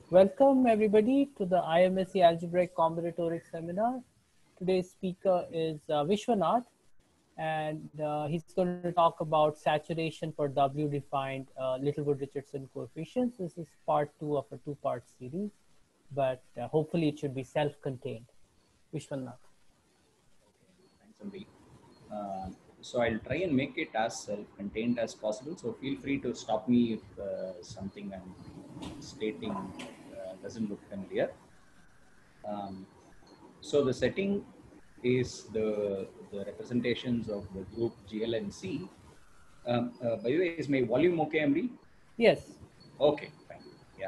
Welcome everybody to the IMSC Algebraic Combinatorics Seminar. Today's speaker is Vishwanath, and he's going to talk about saturation for W-defined Littlewood-Richardson coefficients. This is part 2 of a two-part series, but hopefully it should be self-contained. Vishwanath. Thanks, Amri. So I'll try and make it as self-contained as possible. So feel free to stop me if something I'm stating doesn't look familiar. So the setting is the representations of the group GL and C. By the way, is my volume okay, Amri? Yes. Okay, fine. Yeah.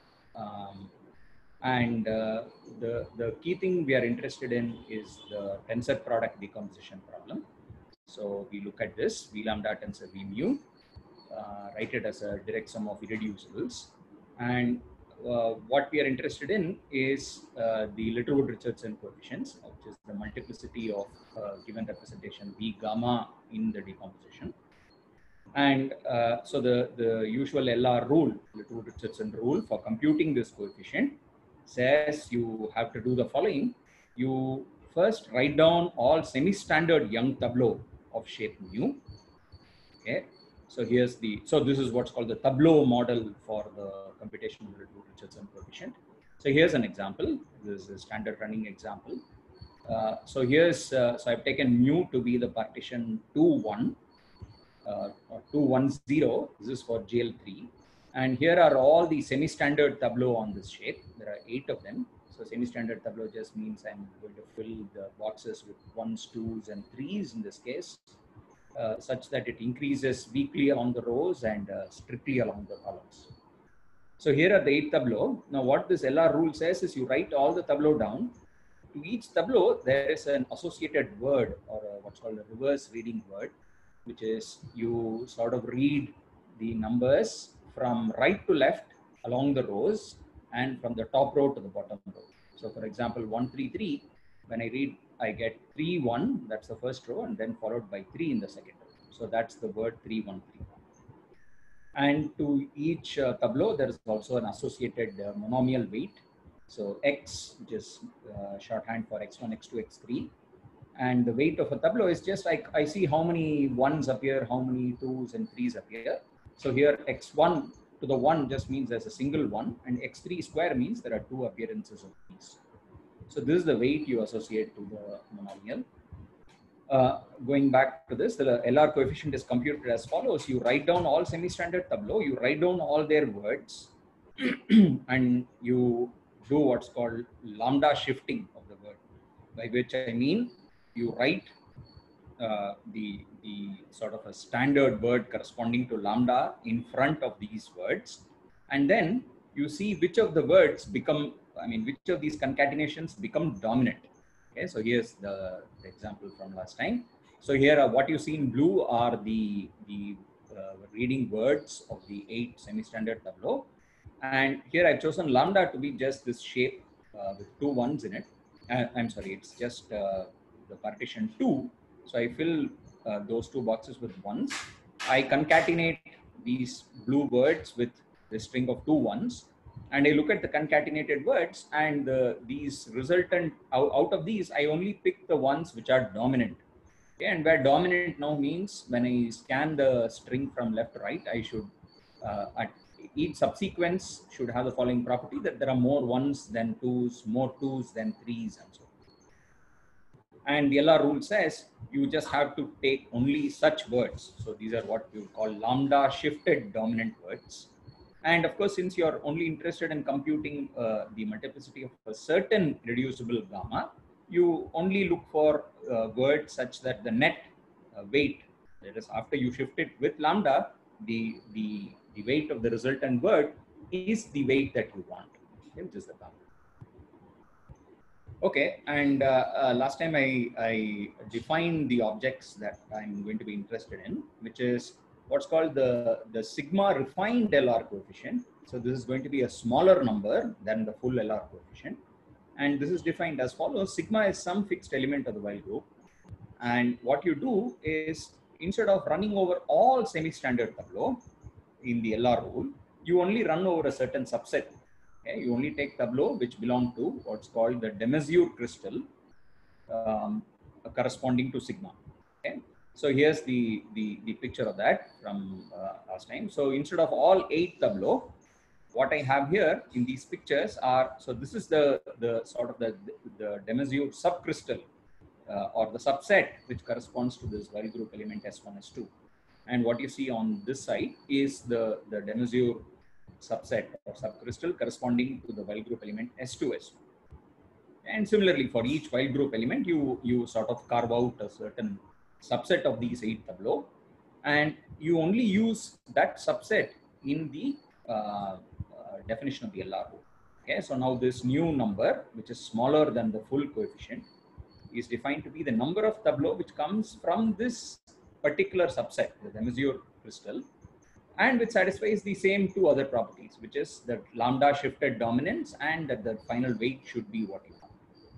And the key thing we are interested in is the tensor product decomposition problem. So we look at this V lambda tensor V mu, write it as a direct sum of irreducibles. And what we are interested in is the Littlewood-Richardson coefficients, which is the multiplicity of given representation V gamma in the decomposition. And so the usual LR rule, Littlewood-Richardson rule for computing this coefficient says you have to do the following. You first write down all semi-standard Young tableau of shape mu. Okay, so this is what's called the tableau model for the computation of the Littlewood-Richardson coefficient. So here's an example. This is a standard running example. So I've taken mu to be the partition 2, 1. Or 2, 1, 0. This is for GL3. And here are all the semi-standard tableau on this shape. There are 8 of them. So semi-standard tableau just means I'm going to fill the boxes with 1s, 2s, and 3s in this case, such that it increases weakly along the rows and strictly along the columns. So here are the 8 tableau. Now what this LR rule says is you write all the tableau down. To each tableau, there is an associated word, or what's called a reverse reading word, which is you sort of read the numbers from right to left along the rows and from the top row to the bottom row. So for example, 133, when I read, I get 3, 1, that's the first row, and then followed by 3 in the second row. So that's the word 3, 1, 3. And to each tableau, there is also an associated monomial weight. So X, which is shorthand for X1, X2, X3. And the weight of a tableau is just like I see how many 1s appear, how many 2s and 3s appear. So here X1 to the 1 just means there's a single 1, and X3 square means there are 2 appearances of these. So this is the weight you associate to the monomial. Going back to this, the LR coefficient is computed as follows. You write down all semi-standard tableau, you write down all their words, and you do what's called lambda shifting of the word, by which I mean you write the sort of a standard word corresponding to lambda in front of these words, and then you see which of the words become, which of these concatenations become dominant. Okay, so here's the example from last time. So here what you see in blue are the reading words of the 8 semi-standard tableau, and here I've chosen lambda to be just this shape with 2 1s in it. I'm sorry, it's just the partition 2. So I fill those 2 boxes with 1s. I concatenate these blue words with the string of 2 1s, and I look at the concatenated words, and these resultant out of these, I only pick the ones which are dominant. Okay, and where dominant now means when I scan the string from left to right, I should at each subsequence should have the following property, that there are more 1s than 2s, more 2s than 3s, and so on. And the LR rule says you just have to take only such words. So these are what we call lambda shifted dominant words. And of course, since you're only interested in computing the multiplicity of a certain reducible gamma, you only look for words such that the net weight, that is after you shift it with lambda, the weight of the resultant word is the weight that you want, okay, which is the gamma. Okay, and last time I defined the objects that I'm going to be interested in, which is what's called the sigma refined LR coefficient. So this is going to be a smaller number than the full LR coefficient. And this is defined as follows. Sigma is some fixed element of the while group. And what you do is, instead of running over all semi-standard tableau in the LR rule, you only run over a certain subset Okay, you only take tableau which belong to what's called the de Maizière crystal, corresponding to sigma. Okay, so here's the picture of that from last time. So instead of all 8 tableau, what I have here in these pictures are, so this is the sort of the de Maizière subcrystal or the subset which corresponds to this while group element S1, S2. And what you see on this side is the de Maizière subset or subcrystal corresponding to the while group element S2, S1. And similarly, for each while group element, you sort of carve out a certain subset of these 8 tableau, and you only use that subset in the definition of the LRO. Okay, so now this new number, which is smaller than the full coefficient, is defined to be the number of tableau which comes from this particular subset, the de Maizière crystal, and which satisfies the same 2 other properties, which is that lambda shifted dominance and that the final weight should be what you have.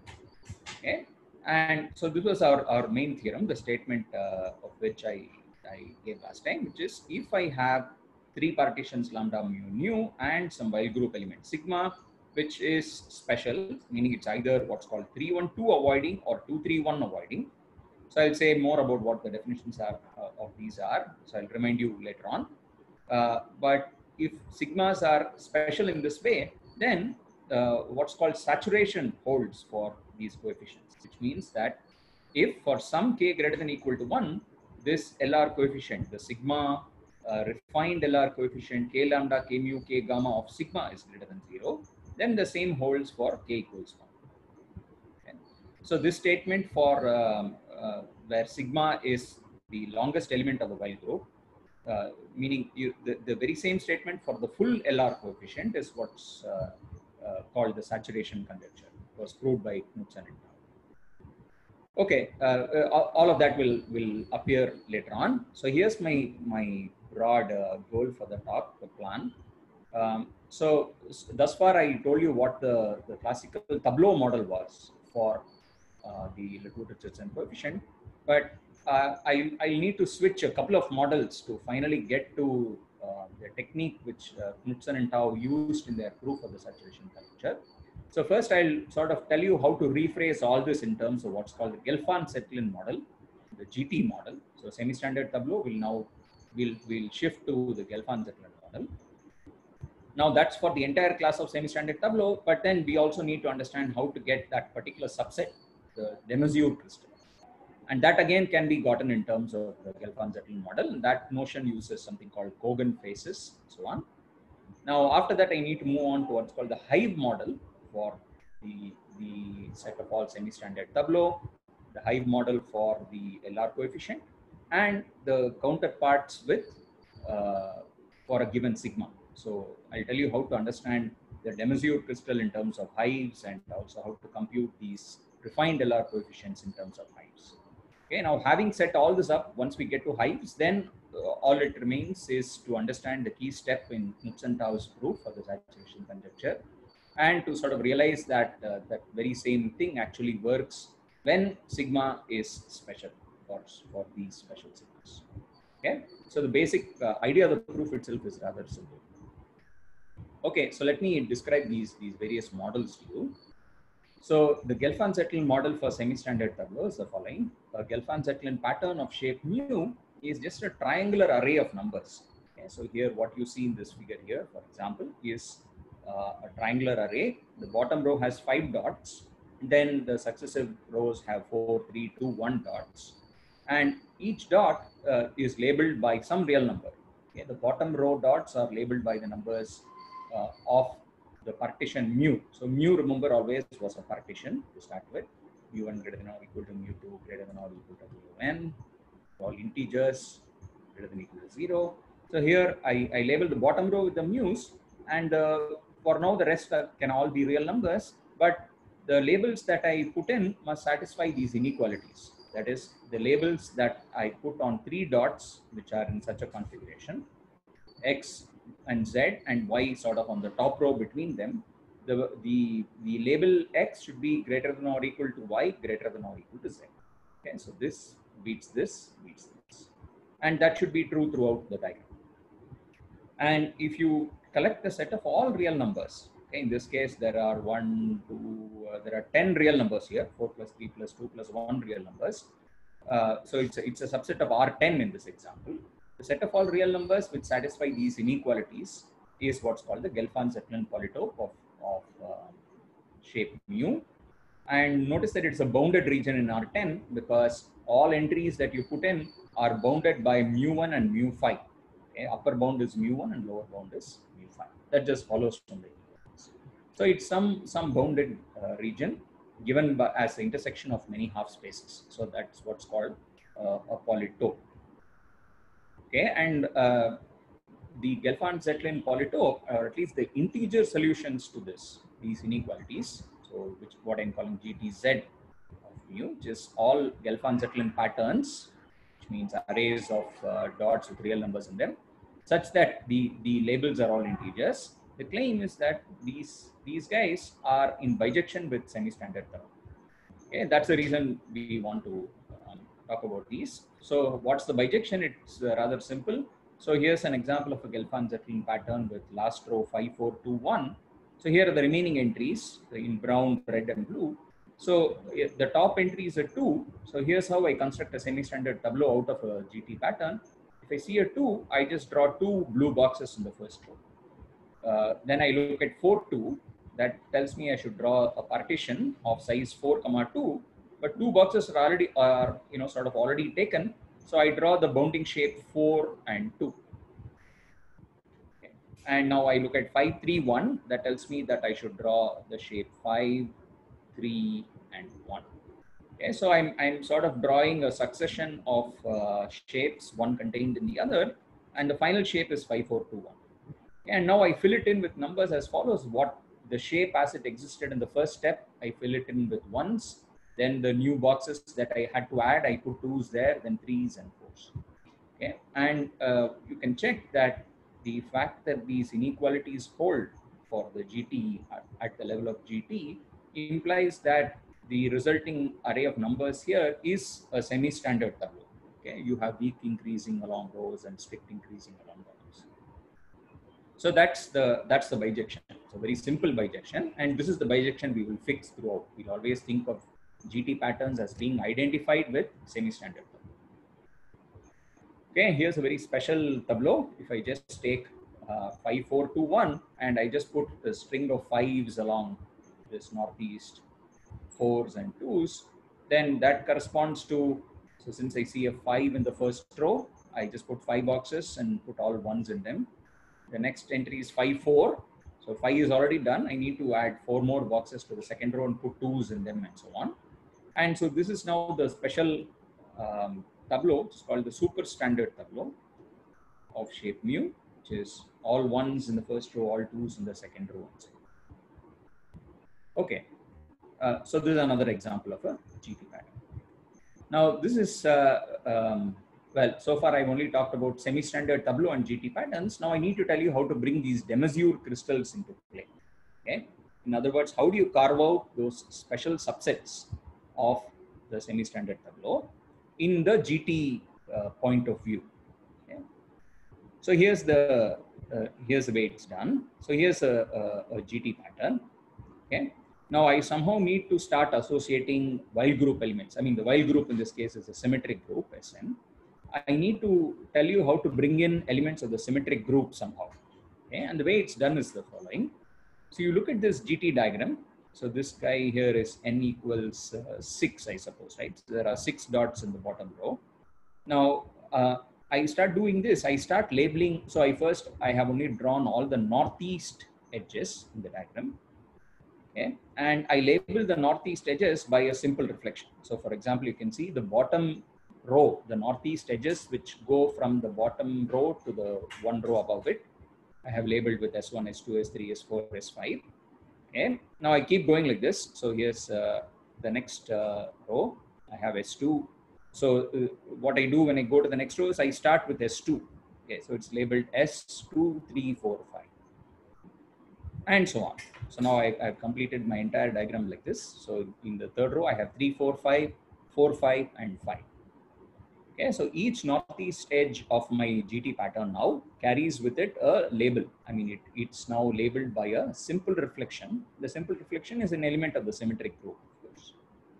Okay, and so this was our main theorem, the statement of which I gave last time, which is if I have 3 partitions lambda mu nu and some while group element sigma, which is special, meaning it's either what's called 3-1-2 avoiding or 2-3-1 avoiding. So I'll say more about what the definitions are of these are. So I'll remind you later on. But if sigmas are special in this way, then what's called saturation holds for these coefficients, which means that if for some k greater than or equal to 1, this LR coefficient, the sigma refined LR coefficient k lambda, k mu, k gamma of sigma is greater than 0, then the same holds for k equals 1. Okay. So this statement for where sigma is the longest element of the while group, meaning the very same statement for the full LR coefficient is what's called the saturation conjecture. It was proved by Knudsen and Tau. Okay, all of that will appear later on. So here's my broad goal for the talk, the plan. So thus far I told you what the classical tableau model was for the Latour-Richardson coefficient, but I need to switch a couple of models to finally get to the technique which Knudsen and Tau used in their proof of the saturation conjecture. So first I'll sort of tell you how to rephrase all this in terms of what's called the Gelfand-Zetlin model, the GT model. So semi-standard tableau will now will shift to the Gelfand-Zetlin model. Now that's for the entire class of semi-standard tableau, but then we also need to understand how to get that particular subset, the de Maizière crystal. And that again can be gotten in terms of the Gelfand-Zetlin model. And that notion uses something called Kogan phases, so on. Now after that, I need to move on to what's called the Hive model for the set of all semi-standard tableau, the Hive model for the LR coefficient, and the counterparts with for a given sigma. So I'll tell you how to understand the de Maizière crystal in terms of hives, and also how to compute these refined LR coefficients in terms of hives. Okay, now having set all this up, once we get to hives, then all it remains is to understand the key step in Knudsen-Tau's proof of the saturation conjecture, and to sort of realize that that very same thing actually works when sigma is special for these special sigmas. Okay, so the basic idea of the proof itself is rather simple. Okay, so let me describe these various models to you. So the Gelfand-Zetlin model for semi-standard tableau is the following. A Gelfand-Zetlin pattern of shape mu is just a triangular array of numbers. Okay, so here what you see in this figure here, for example, is a triangular array. The bottom row has 5 dots. Then the successive rows have 4, 3, 2, 1 dots. And each dot is labeled by some real number. Okay, the bottom row dots are labeled by the numbers of the partition mu. So mu, remember, always was a partition to start with. mu1 greater than or equal to mu2 greater than or equal to mun. All integers greater than or equal to 0. So here I label the bottom row with the mu's, and for now the rest can all be real numbers, but the labels that I put in must satisfy these inequalities. That is, the labels that I put on 3 dots, which are in such a configuration, x and z and y sort of on the top row between them, the label x should be greater than or equal to y greater than or equal to z. Okay, so this beats this, and that should be true throughout the diagram. And if you collect the set of all real numbers, Okay, in this case, there are there are 10 real numbers here, 4 plus 3 plus 2 plus 1 real numbers. So it's a subset of R10 in this example. The set of all real numbers which satisfy these inequalities is what's called the Gelfand-Zetlin polytope of shape mu. And notice that it's a bounded region in R10 because all entries that you put in are bounded by mu1 and mu5. Okay? Upper bound is mu1 and lower bound is mu5. That just follows from the equations. So it's some bounded region given by, as the intersection of many half spaces. So that's what's called a polytope. Okay, and the Gelfand-Zetlin polytope, or at least the integer solutions to these inequalities, so which what I'm calling GTZ of mu, which is all Gelfand-Zetlin patterns, which means arrays of dots with real numbers in them, such that the labels are all integers. The claim is that these guys are in bijection with semi-standard term. Okay, that's the reason we want to talk about these. So what's the bijection? It's rather simple. So here's an example of a Gelfand-Zetlin pattern with last row 5, 4, 2, 1. So here are the remaining entries in brown, red, and blue. So the top entry is a 2. So here's how I construct a semi-standard tableau out of a GT pattern. If I see a 2, I just draw 2 blue boxes in the first row. Then I look at 4, 2. That tells me I should draw a partition of size 4, 2. But 2 boxes are sort of already taken. So I draw the bounding shape 4 and 2. Okay. And now I look at 5, 3, 1. That tells me that I should draw the shape 5, 3, and 1. Okay. So I'm sort of drawing a succession of shapes, one contained in the other. And the final shape is 5, 4, 2, 1. And now I fill it in with numbers as follows. What the shape as it existed in the first step, I fill it in with 1s. Then the new boxes that I had to add, I put 2s there, then 3s and 4s. Okay, and you can check that the fact that these inequalities hold for the GT at the level of GT implies that the resulting array of numbers here is a semi-standard tableau. Okay, you have weak increasing along rows and strict increasing along columns. So that's the bijection. It's a very simple bijection, and this is the bijection we will fix throughout. We'll always think of GT patterns as being identified with semi-standard tableau. Okay, here's a very special tableau. If I just take 5, 4, 2, 1, and I just put a string of 5s along this northeast, 4s and 2s, then that corresponds to, so since I see a 5 in the first row, I just put 5 boxes and put all 1s in them. The next entry is 5, 4. So 5 is already done. I need to add 4 more boxes to the second row and put 2s in them and so on. And so this is now the special tableau. It's called the super standard tableau of shape mu, which is all 1s in the first row, all 2s in the second row. Okay. So this is another example of a GT pattern. Now this is, well, so far I've only talked about semi-standard tableau and GT patterns. Now I need to tell you how to bring these de Mazur crystals into play. Okay. In other words, how do you carve out those special subsets of the semi-standard tableau in the GT point of view? Okay. So here's the way it's done. So here's a GT pattern. Okay. Now I somehow need to start associating while group elements. I mean, the while group in this case is a symmetric group, Sn. I need to tell you how to bring in elements of the symmetric group somehow. Okay. And the way it's done is the following. So you look at this GT diagram. So this guy here is n equals 6, I suppose, right? So there are 6 dots in the bottom row. Now I start doing this. I start labeling. So I have only drawn all the northeast edges in the diagram. Okay. And I label the northeast edges by a simple reflection. So for example, you can see the bottom row, the northeast edges, which go from the bottom row to the one row above it, I have labeled with S1, S2, S3, S4, S5. Okay. Now I keep going like this. So here's the next row. I have S2. So what I do when I go to the next row is I start with S2. Okay. So it's labeled S2, 3, 4, 5. And so on. So now I've completed my entire diagram like this. So in the third row, I have 3, 4, 5, 4, 5, and 5. Okay, so each northeast edge of my GT pattern now carries with it a label. I mean, it's now labeled by a simple reflection. The simple reflection is an element of the symmetric group, of course.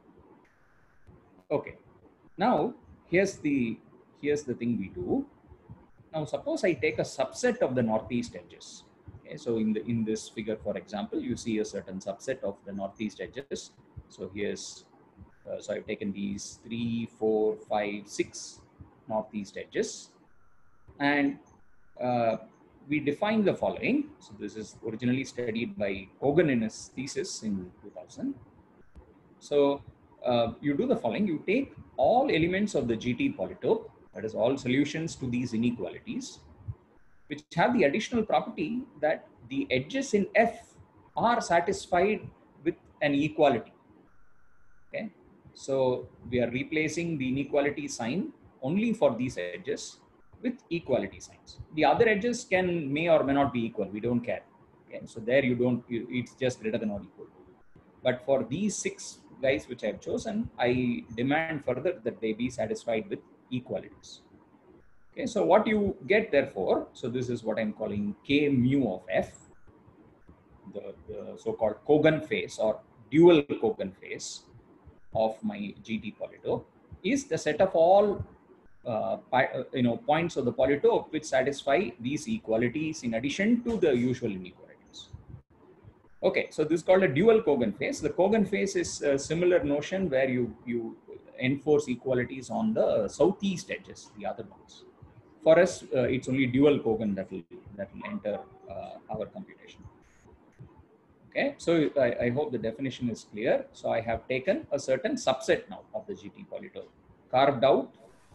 Okay, now here's the thing we do. Now, suppose I take a subset of the northeast edges. Okay, so in this figure, for example, you see a certain subset of the northeast edges. So here's so I've taken these 3, 4, 5, 6 northeast edges, and we define the following. So this is originally studied by Kogan in his thesis in 2000. So you do the following: you take all elements of the GT polytope, that is all solutions to these inequalities, which have the additional property that the edges in F are satisfied with an equality. Okay, so we are replacing the inequality sign only for these edges with equality signs. The other edges may or may not be equal. We don't care. Okay, so there it's just greater than or equal. But for these 6 guys which I have chosen, I demand further that they be satisfied with equalities. Okay, so what you get therefore, so this is what I'm calling K mu of F, the so-called Kogan phase or dual Kogan phase of my GT polytope is the set of all points of the polytope which satisfy these equalities in addition to the usual inequalities. Okay, so this is called a dual Kogan phase. The Kogan phase is a similar notion where you enforce equalities on the southeast edges, the other ones. For us, it's only dual Kogan that will enter our computation. Okay, so I hope the definition is clear. So I have taken a certain subset now of the GT polytope, carved out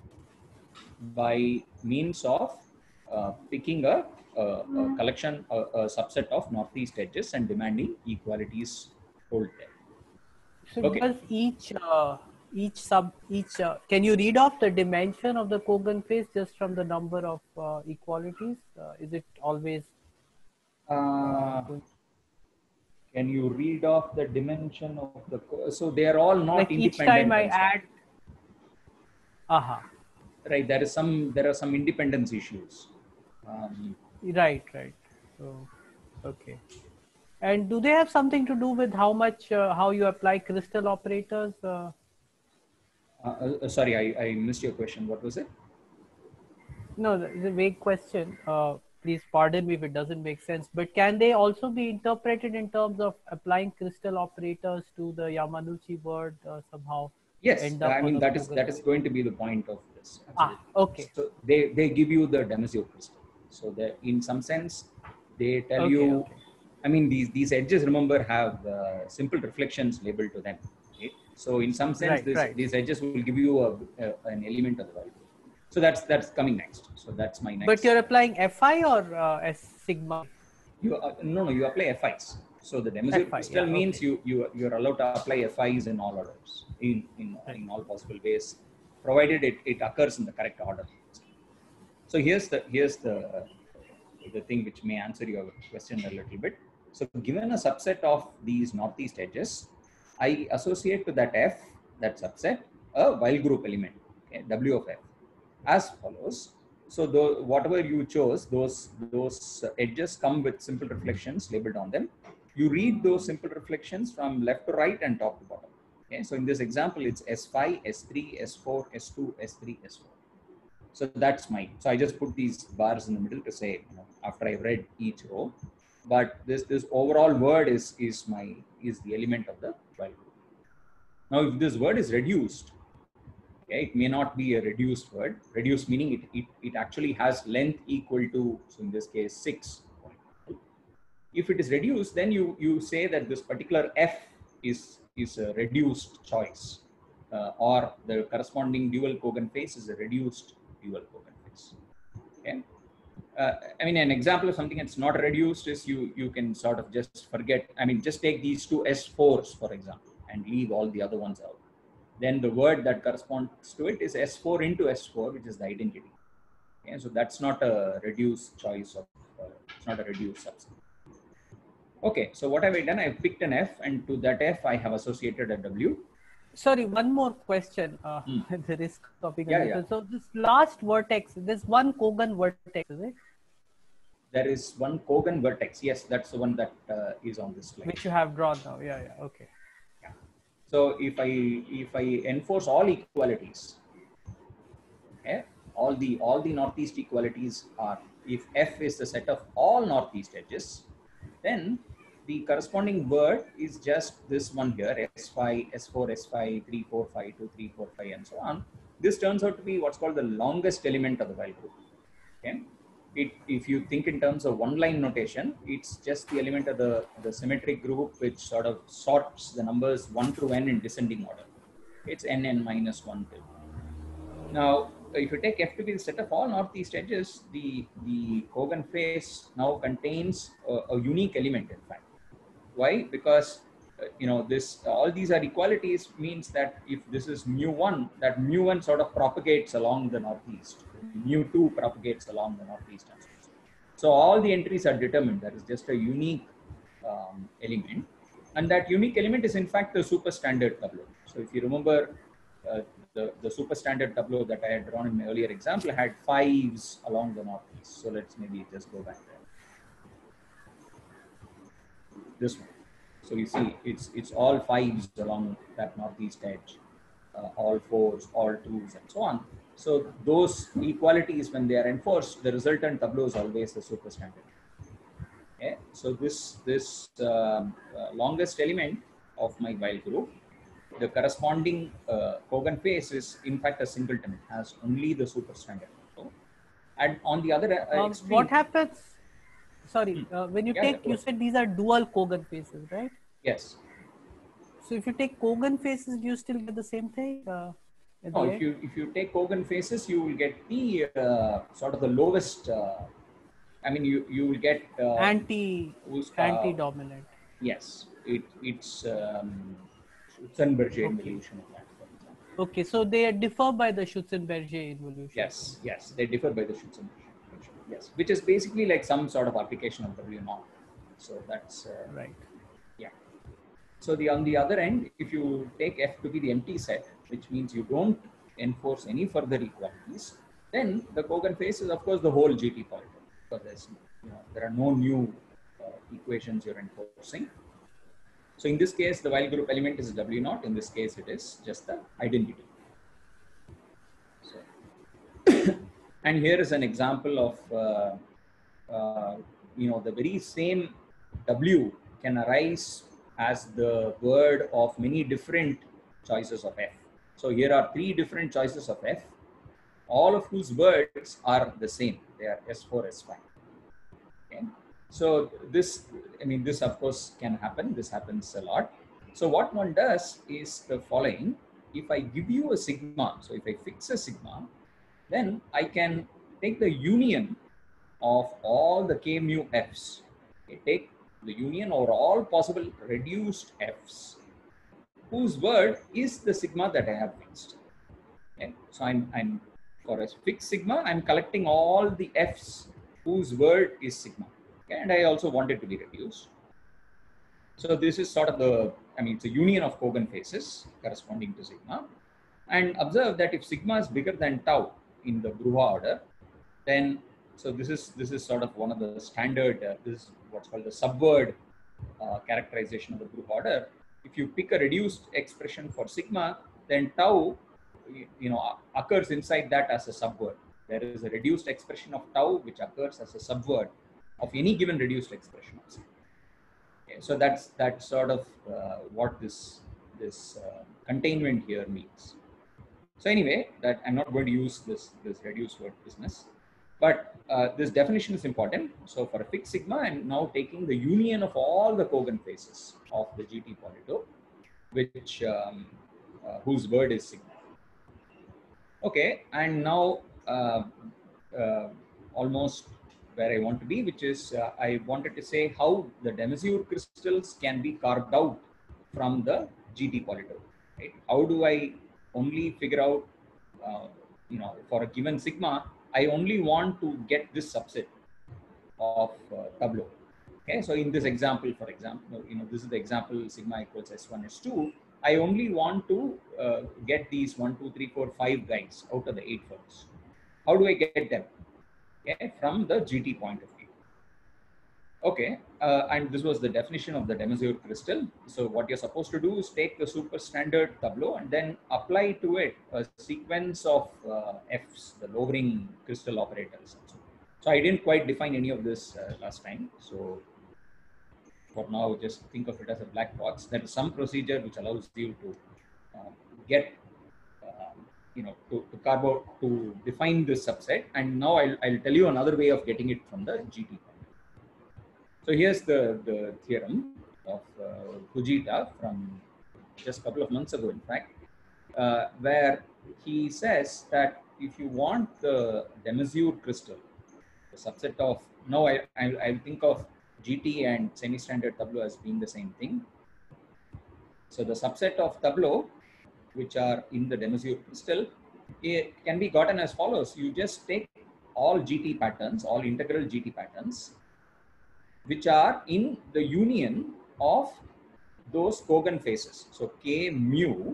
by means of picking a collection, a subset of northeast edges and demanding equalities hold there. So does each can you read off the dimension of the Kogan phase just from the number of equalities? Is it always? Can you read off the dimension of the? So they are all not like independent. Each time I add. Right. There are some independence issues. Right. So, okay. And do they have something to do with how you apply crystal operators? Sorry, I missed your question. What was it? No, it's a vague question. Please pardon me if it doesn't make sense. But can they also be interpreted in terms of applying crystal operators to the Yamanouchi word somehow? Yes, I mean that is going to be the point of this. Absolutely. Okay. So they give you the Damasio crystal. So that in some sense they tell you. Okay. I mean these edges, remember, have simple reflections labeled to them. Okay? So in some sense, these edges will give you an element of the value. So that's coming next. So that's my next. But you're applying Fi or S sigma? No, you apply Fis. So the Damasio crystal means you're allowed to apply Fis in all orders, in all possible ways, provided it occurs in the correct order. So here's the thing which may answer your question a little bit. So given a subset of these northeast edges, I associate to that F, that subset, a while group element, okay, W of F, as follows. So whatever you chose, those edges come with simple reflections labeled on them. You read those simple reflections from left to right and top to bottom. Okay, so in this example, it's S5, S3, S4, S2, S3, S4. So that's mine. So I just put these bars in the middle to say, after I read each row, but this overall word is the element of the while group. Now, if this word is reduced, okay, it may not be a reduced word. Reduced meaning it actually has length equal to, so in this case, 6. If it is reduced, then you say that this particular F is a reduced choice, or the corresponding dual Kogan phase is a reduced dual Kogan phase. Okay. I mean, an example of something that's not reduced is you can sort of just forget. I mean, just take these two S4s, for example, and leave all the other ones out. Then the word that corresponds to it is S4 into S4, which is the identity. Okay, so that's not a reduced choice of, it's not a reduced subset. Okay, so what have I done? I've picked an F, and to that F, I have associated a W. Sorry, one more question. Hmm. At the risk of being a Yeah, little. yeah. So this last vertex, this one Kogan vertex, is it? There is one Kogan vertex. Yes, that's the one that is on this slide. Which you have drawn now. Yeah, yeah. Okay. Yeah. So if I enforce all equalities, okay, all the northeast equalities are, if F is the set of all northeast edges, then the corresponding word is just this one here, S5, S4, S5, 3, 4, 5, 2, 3, 4, 5, and so on. This turns out to be what's called the longest element of the while group. Okay. If you think in terms of one line notation, it's just the element of the symmetric group which sort of sorts the numbers 1 through n in descending order. It's n minus 1 till. Now, if you take F to be the set of all northeast edges, the Kogan face now contains a unique element, in fact. Why? Because this all these are equalities, means that if this is mu1, that mu1 sort of propagates along the northeast, mu2 propagates along the northeast, and so on. So all the entries are determined. That is just a unique element, and that unique element is in fact the super standard tableau. So if you remember, the super standard tableau that I had drawn in my earlier example had 5s along the northeast. So let's maybe just go back there. This one. So you see, it's all 5s along that northeast edge, all 4s, all 2s, and so on. So those equalities, when they are enforced, the resultant tableau is always the super standard. Okay. So this longest element of my while group, the corresponding Kogan face is in fact a singleton. It has only the super standard. So, and on the other extreme, What happens? Sorry, when you yeah, take, you said these are dual Kogan faces, right? yes. So if you take Kogan faces, do you still get the same thing? At No, the end? if you take Kogan faces, you will get the sort of the lowest. I mean, you will get Anti-dominant. yes, it's Schutzenberger Okay. involution of that, for example. Okay, so they differ by the Schutzenberger involution. Yes, yes, they differ by the Schutzenberger involution. Yes, which is basically like some sort of application of W naught. So that's Right. yeah. So on the other end, if you take F to be the empty set, which means you don't enforce any further equalities, then the Kogan face is of course the whole GT polynomial, because there are no new equations you're enforcing. So in this case, the while group element is W naught. In this case, it is just the identity. So, and here is an example of the very same W can arise as the word of many different choices of F. So here are 3 different choices of F, all of whose words are the same. They are S4, S5. Okay. So this of course can happen. This happens a lot. So what one does is the following. If I give you a sigma, so if I fix a sigma, then I can take the union of all the k mu f's. Okay, take the union over all possible reduced f's, whose word is the sigma that I have fixed. Okay. So I'm for a fixed sigma, I'm collecting all the f's whose word is sigma. Okay, and I also want it to be reduced. So this is sort of it's a union of Kogan faces corresponding to sigma. And observe that if sigma is bigger than tau in the Bruha order, then so this is sort of one of the standard. This is what's called the subword characterization of the Bruha order. If you pick a reduced expression for sigma, then tau, occurs inside that as a subword. There is a reduced expression of tau which occurs as a subword of any given reduced expression of sigma. Okay, so that's sort of what this containment here means. So anyway, that I'm not going to use this reduced word business, but this definition is important. So for a fixed sigma, I'm now taking the union of all the Kogan faces of the GT polytope, which whose word is sigma. Okay, and now almost where I want to be, which is I wanted to say how the de Maizière crystals can be carved out from the GT polytope. Right? How do I only figure out, for a given sigma, I only want to get this subset of tableau. Okay, so in this example, for example, this is the example sigma equals S1, S2. I only want to get these 1, 2, 3, 4, 5 guys out of the 8 fellows. How do I get them? Okay, from the GT point of view. Okay, and this was the definition of the De Maizière crystal. So what you're supposed to do is take the super standard tableau and then apply to it a sequence of Fs, the lowering crystal operators. So I didn't quite define any of this last time. So for now, just think of it as a black box. There is some procedure which allows you to get, to carve out, to define this subset. And now I'll tell you another way of getting it from the GT. So here's the theorem of Fujita from just a couple of months ago, in fact, where he says that if you want the De Maizière crystal, the subset of, now I'll think of GT and semi-standard tableau as being the same thing. So the subset of tableau, which are in the De Maizière crystal, it can be gotten as follows. You just take all GT patterns, all integral GT patterns, which are in the union of those Kogan phases. So K mu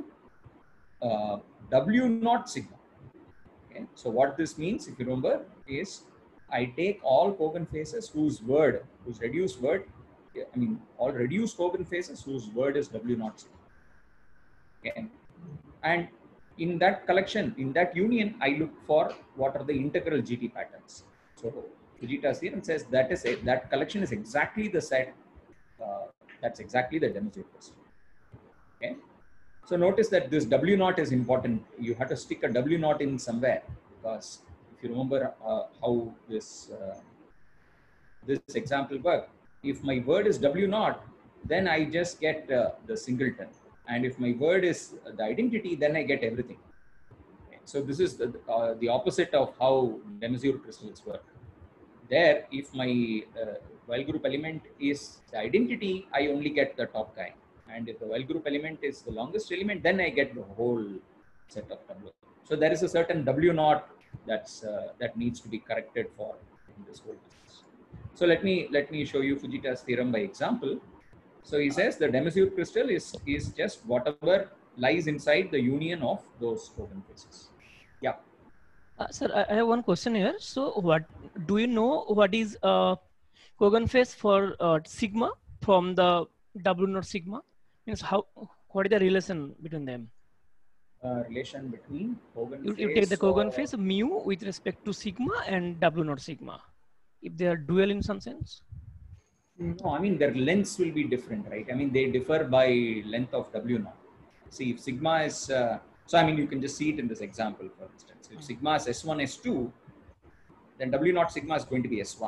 W naught sigma. Okay. So what this means, if you remember, is I take all Kogan phases whose reduced word, all reduced Kogan phases whose word is W naught sigma. Okay. And in that collection, in that union, I look for what are the integral GT patterns. So Fujita's theorem says that collection is exactly the set, that's exactly the De Maizière crystal. Okay. So notice that this W naught is important. You have to stick a W naught in somewhere, because if you remember how this example worked, if my word is W naught, then I just get the singleton. And if my word is the identity, then I get everything. Okay. So this is the opposite of how De Maizière crystals work. There, if my while group element is the identity, I only get the top guy. And if the while group element is the longest element, then I get the whole set of tableau. So there is a certain W naught that needs to be corrected for in this whole business. So let me show you Fujita's theorem by example. So he says the De Maizière crystal is just whatever lies inside the union of those Kogan phases. Yeah. Sir, I have one question here. So what do you know what is Kogan phase for sigma from the W naught sigma? Means what is the relation between them? Relation between Kogan phase. You take the Kogan phase mu with respect to sigma and W naught sigma, if they are dual in some sense. No, I mean their lengths will be different, right? I mean they differ by length of W naught. See, if sigma is so I mean you can just see it in this example, for instance. If sigma is S1, S2, then W naught sigma is going to be S1.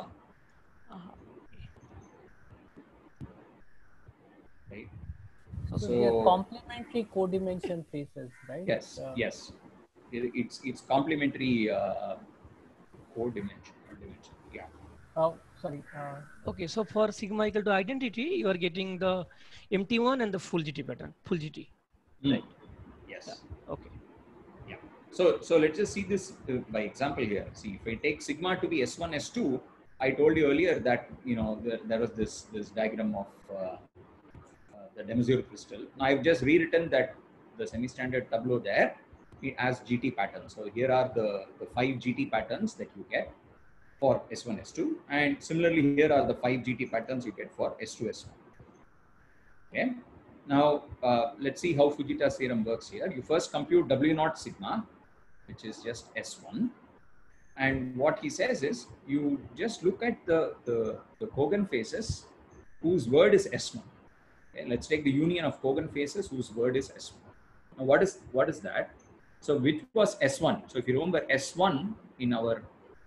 Right? So they are complementary codimension phases, right? Yes, yes. It's complementary codimension. Yeah. Oh, sorry. Okay, so for sigma equal to identity, you are getting the empty one and the full GT pattern, full GT. Right? Yes. Yeah. Okay. Yeah. So let's just see this by example here. See, if I take sigma to be S1, S2, I told you earlier that there was this diagram of the De Maizière crystal. Now I've just rewritten that the semi-standard tableau there as GT patterns. So here are the 5 GT patterns that you get for S1, S2, and similarly here are the 5 GT patterns you get for S2, S1. Okay. Now let's see how Fujita's theorem works here. You first compute W naught sigma, which is just S1, and what he says is you just look at the Kogan phases whose word is S1. Okay. Let's take the union of Kogan phases whose word is S1. Now what is that? So which was S1? So if you remember S1 in our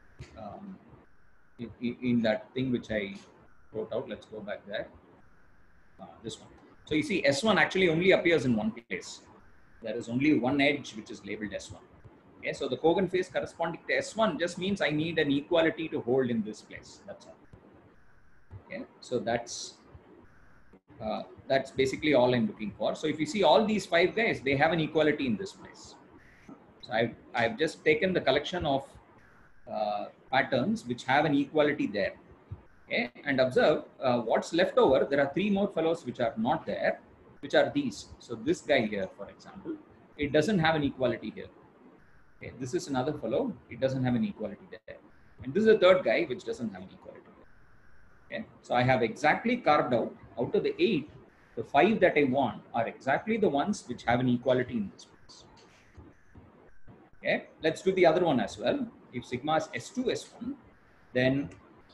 in that thing which I wrote out, let's go back there. This one. So you see S1 actually only appears in one place. There is only one edge which is labeled S1. Okay, so the Kogan phase corresponding to S1 just means I need an equality to hold in this place. That's all. Okay, so that's basically all I'm looking for. So if you see all these 5 guys, they have an equality in this place. So I've just taken the collection of patterns which have an equality there. Okay, and observe what's left over. There are 3 more fellows which are not there. which are these. So this guy here, for example, it doesn't have an equality here. Okay, this is another fellow, it doesn't have an equality there. And this is a third guy which doesn't have an equality there. Okay, so I have exactly carved out of the 8, the 5 that I want are exactly the ones which have an equality in this place. Okay, let's do the other one as well. If sigma is S2, S1, then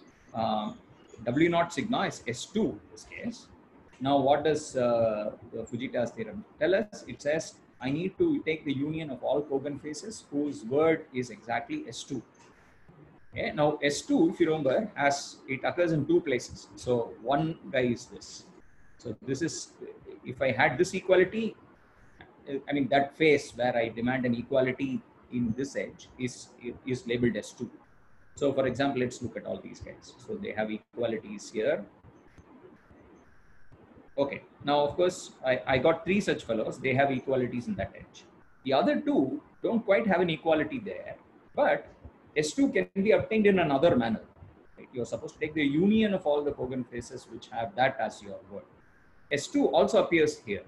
W naught sigma is S2 in this case. Now, what does Fujita's theorem tell us? It says I need to take the union of all Kogan faces whose word is exactly S2. Okay. Now, S2, if you remember, it occurs in 2 places. So, one guy is this. So, this is, if I had this equality, I mean, that face where I demand an equality in this edge is labeled S2. So, for example, let's look at all these guys. So, they have equalities here. Okay, now of course, I got 3 such fellows, they have equalities in that edge. The other 2 don't quite have an equality there, but S2 can be obtained in another manner. Right? You're supposed to take the union of all the Kogan faces which have that as your word. S2 also appears here.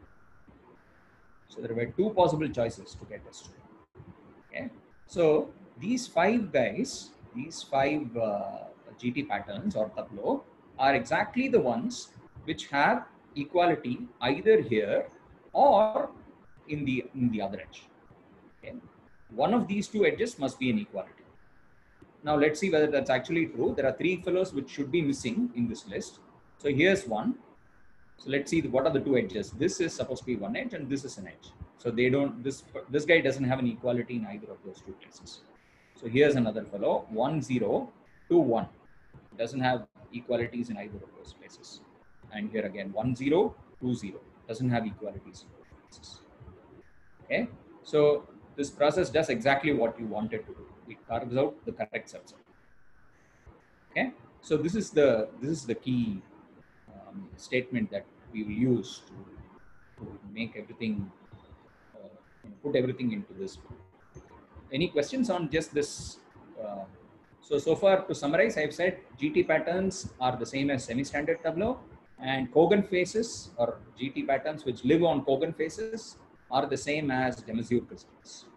So there were 2 possible choices to get S2. Okay, so these 5 guys, these 5 GT patterns or tableau are exactly the ones which have equality either here or in the other edge. Okay. One of these 2 edges must be an equality. Now let's see whether that's actually true. There are 3 fellows which should be missing in this list. So here's one. So let's see what are the 2 edges. This is supposed to be one edge and this is an edge. So they don't, this guy doesn't have an equality in either of those 2 places. So here's another fellow, 1, 0, 2, 1. Doesn't have equalities in either of those places. And here again, 1, 0, 2, 0. Doesn't have equalities in both places. Okay. So this process does exactly what you wanted to do. It carves out the correct subset. Okay. So this is the key statement that we will use to make everything, put everything into this. Any questions on just this? So far to summarize, I've said GT patterns are the same as semi-standard tableau, and Kogan faces or GT patterns which live on Kogan faces are the same as de Maizière crystals.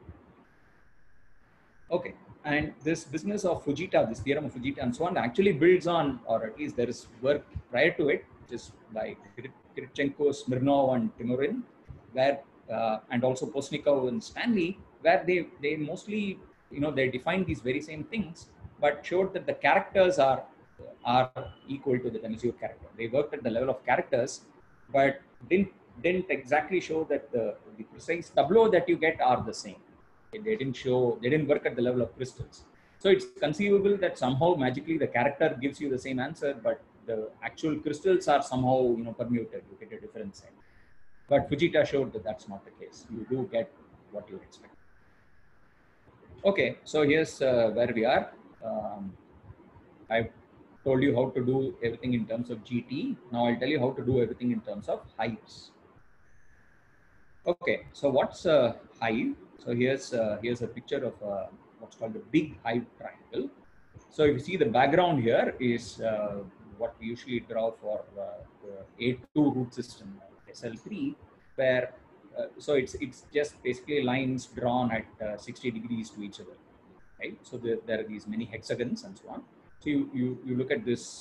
Okay, and this business of Fujita, this theorem of Fujita and so on, actually builds on, or at least there is work prior to it, which is by Kirichenko, Smirnov, and Timorin, where and also Postnikov and Stanley, where they mostly, they define these very same things, but showed that the characters are equal to the de Maizière character. They worked at the level of characters, but didn't exactly show that the precise tableau that you get are the same. They didn't work at the level of crystals. So it's conceivable that somehow magically the character gives you the same answer, but the actual crystals are somehow permuted. You get a different set. But Fujita showed that that's not the case. You do get what you expect. Okay, so here's where we are. I've told you how to do everything in terms of GT. Now I'll tell you how to do everything in terms of hives. Okay, so what's a hive? So here's a picture of what's called the big hive triangle. So if you see the background here is what we usually draw for the A2 root system SL3, where so it's just basically lines drawn at 60 degrees to each other, right? So there are these many hexagons and so on. So you look at this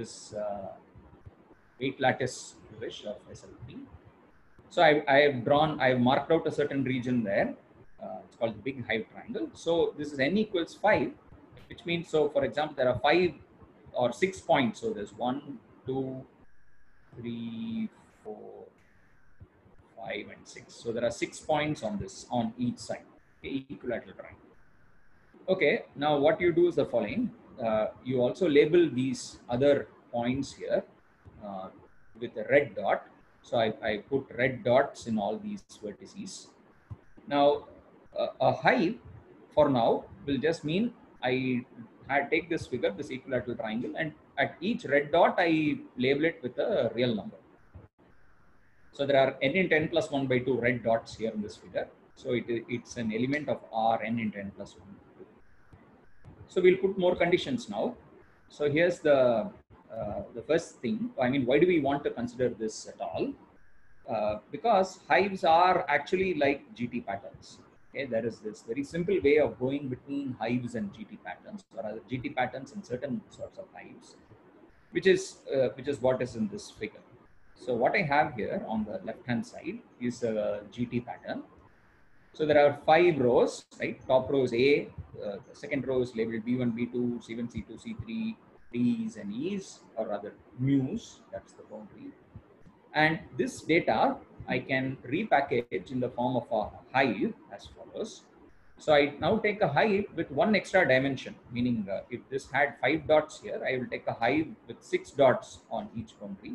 8 lattice wish of SL3. So I've marked out a certain region there. It's called the big hive triangle. So this is n equals 5, which means, so for example, there are 5 or 6 points. So there's 1, 2, 3, 4, 5, and 6. So there are 6 points on each side, okay, equilateral triangle. Okay, now what you do is the following. You also label these other points here with a red dot. So I put red dots in all these vertices. Now, a hive for now will just mean I take this figure, this equilateral triangle, and at each red dot I label it with a real number. So there are n into n plus 1 by 2 red dots here in this figure. So it's an element of R n into n plus 1 by 2. So we'll put more conditions now. So here's the first thing. I mean, why do we want to consider this at all? because hives are actually like GT patterns. Okay, there is this very simple way of going between hives and GT patterns, or other GT patterns in certain sorts of hives, which is what is in this figure. So what I have here on the left hand side is a GT pattern. So there are 5 rows, right? Top row is A, the second row is labeled B1, B2, C1, C2, C3, Ds and Es, or rather mu's, that's the boundary. And this data I can repackage in the form of a hive as follows. So I now take a hive with one extra dimension, meaning if this had 5 dots here, I will take a hive with 6 dots on each boundary.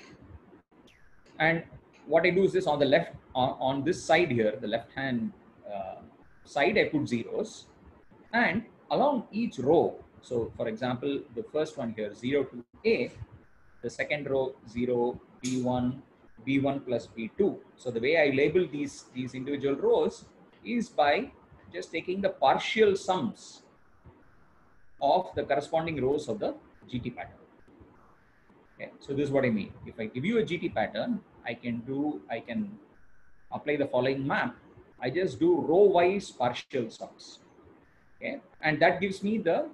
And what I do is this: on the left, on this side here, the left hand side, I put zeros, and along each row. So for example, the first one here, 0 to A, the second row, 0, B1, B1 plus B2. So the way I label these individual rows is by just taking the partial sums of the corresponding rows of the GT pattern. Okay, so this is what I mean. If I give you a GT pattern, I can apply the following map. I just do row-wise partial sums. Okay, and that gives me the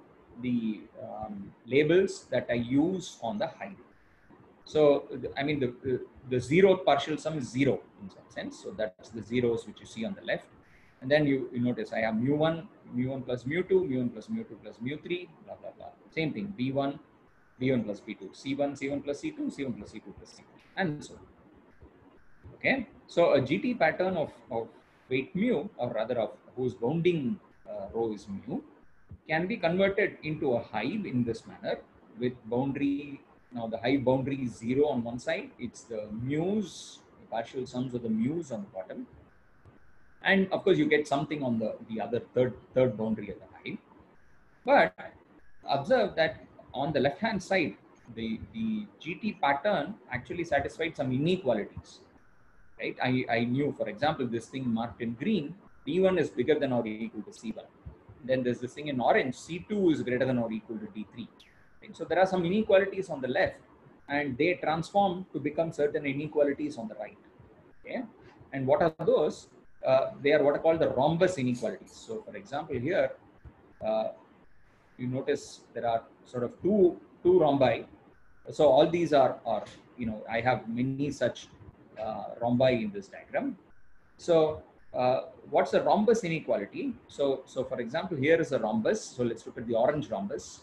labels that I use on the hive. So I mean the zeroth partial sum is 0 in some sense. So that's the zeros which you see on the left. And then you notice I have mu1 plus mu2, mu1 plus mu2 plus mu3, blah, blah, blah. Same thing, B1 plus B2, C1 plus C2, C1 plus C2 plus C3, and so on. Okay, so a GT pattern of weight mu, or rather of whose bounding row is mu, can be converted into a hive in this manner with boundary. Now the hive boundary is 0 on one side, it's the mu's, the partial sums of the mu's on the bottom. And of course you get something on the other third boundary of the hive. But observe that on the left hand side, the GT pattern actually satisfied some inequalities, right? I knew, for example, this thing marked in green, D1 is bigger than or equal to C1. Then there's this thing in orange, C2 is greater than or equal to D3. Right? So there are some inequalities on the left, and they transform to become certain inequalities on the right. Okay, and what are those? They are what are called the rhombus inequalities. So for example, here you notice there are sort of two rhombi. So all these are I have many such rhombi in this diagram. So what's a rhombus inequality? So for example, here is a rhombus. So let's look at the orange rhombus.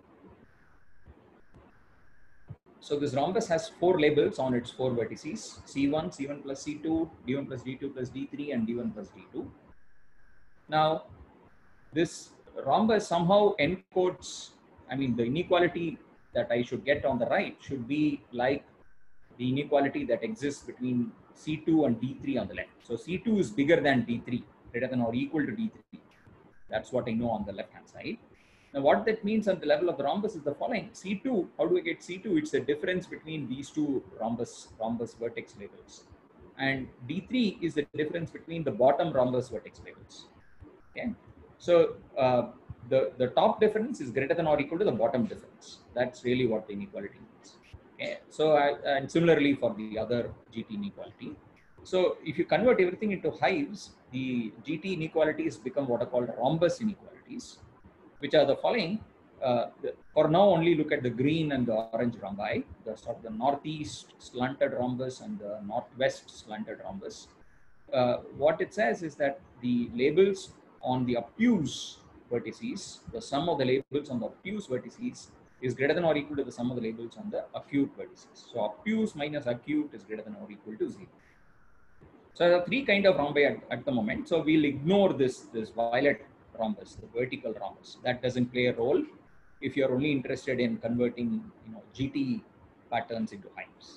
So this rhombus has 4 labels on its 4 vertices: C1, C1 plus C2, D1 plus D2 plus D3, and D1 plus D2. Now, this rhombus somehow encodes, I mean, the inequality that I should get on the right should be like the inequality that exists between C2 and D3 on the left. So C2 is bigger than D3, greater than or equal to D3. That's what I know on the left hand side. Now, what that means at the level of the rhombus is the following: C2, how do I get C2? It's the difference between these two rhombus vertex labels. And D3 is the difference between the bottom rhombus vertex labels. Okay. So the top difference is greater than or equal to the bottom difference. That's really what the inequality means. Okay. So and similarly for the other GT inequality. So if you convert everything into hives, the GT inequalities become what are called rhombus inequalities, which are the following. For now, only look at the green and the orange rhombi, the sort of the northeast slanted rhombus and the northwest slanted rhombus. What it says is that the labels on the obtuse vertices, the sum of the labels on the obtuse vertices is greater than or equal to the sum of the labels on the acute vertices. So obtuse minus acute is greater than or equal to 0. So there are 3 kinds of rhombi at the moment. So we'll ignore this violet rhombus, the vertical rhombus. That doesn't play a role if you're only interested in converting GT patterns into hives.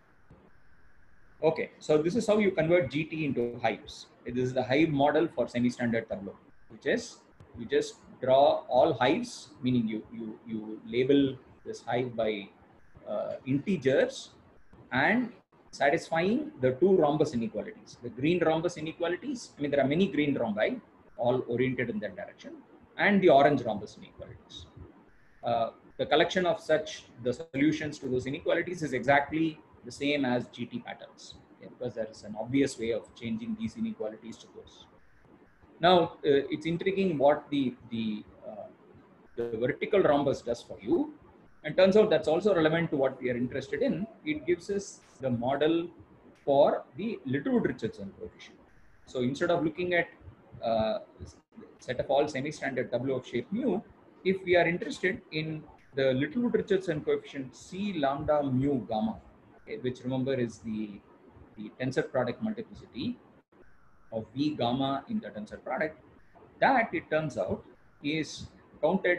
Okay, so this is how you convert GT into hives. This is the hive model for semi-standard Tableau, which is you just draw all hives, meaning you label this hive by integers and satisfying the 2 rhombus inequalities. The green rhombus inequalities, I mean, there are many green rhombi, all oriented in that direction, and the orange rhombus inequalities. The collection of the solutions to those inequalities is exactly the same as GT patterns. because there is an obvious way of changing these inequalities to those. Now, it's intriguing what the vertical rhombus does for you. And turns out that's also relevant to what we are interested in. It gives us the model for the Littlewood-Richardson coefficient. So instead of looking at set of all semi-standard W of shape mu, if we are interested in the Littlewood-Richardson coefficient C lambda mu gamma, okay, which remember is the tensor product multiplicity of V gamma in the tensor product, that it turns out is counted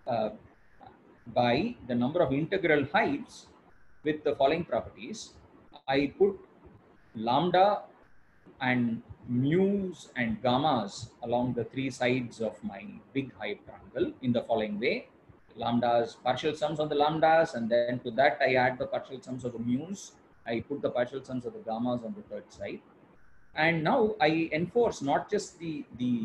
by the number of integral heights with the following properties. I put lambda and mu's and gammas along the three sides of my big Hive triangle in the following way. Lambdas, partial sums on the lambdas, and then to that I add the partial sums of the mu's. I put the partial sums of the gammas on the third side. And now I enforce not just the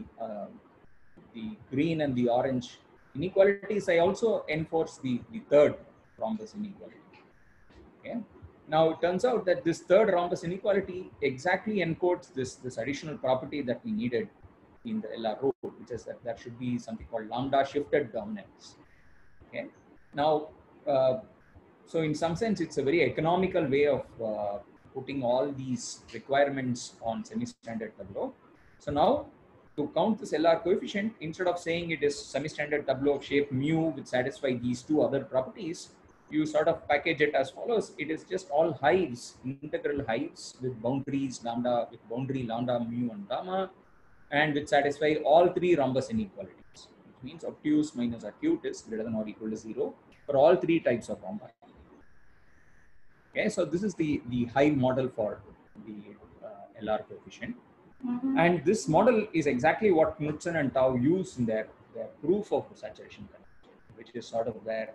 green and the orange inequalities, I also enforce the third rhombus inequality. Okay. Now it turns out that this third rhombus inequality exactly encodes this additional property that we needed in the LR rule, which is that there should be something called lambda shifted dominance. Okay. Now, so in some sense, it's a very economical way of putting all these requirements on semi-standard tableau. So now, to count this LR coefficient, instead of saying it is semi-standard tableau of shape mu which satisfy these two other properties, you sort of package it as follows. It is just all hives, integral hives with boundaries lambda, with boundary lambda, mu and gamma, and which satisfy all three rhombus inequalities, which means obtuse minus acute is greater than or equal to 0 for all three types of rhombi. Okay, so this is the Hive model for the LR coefficient. And this model is exactly what Knudsen and Tau use in their proof of the saturation condition, which is sort of their,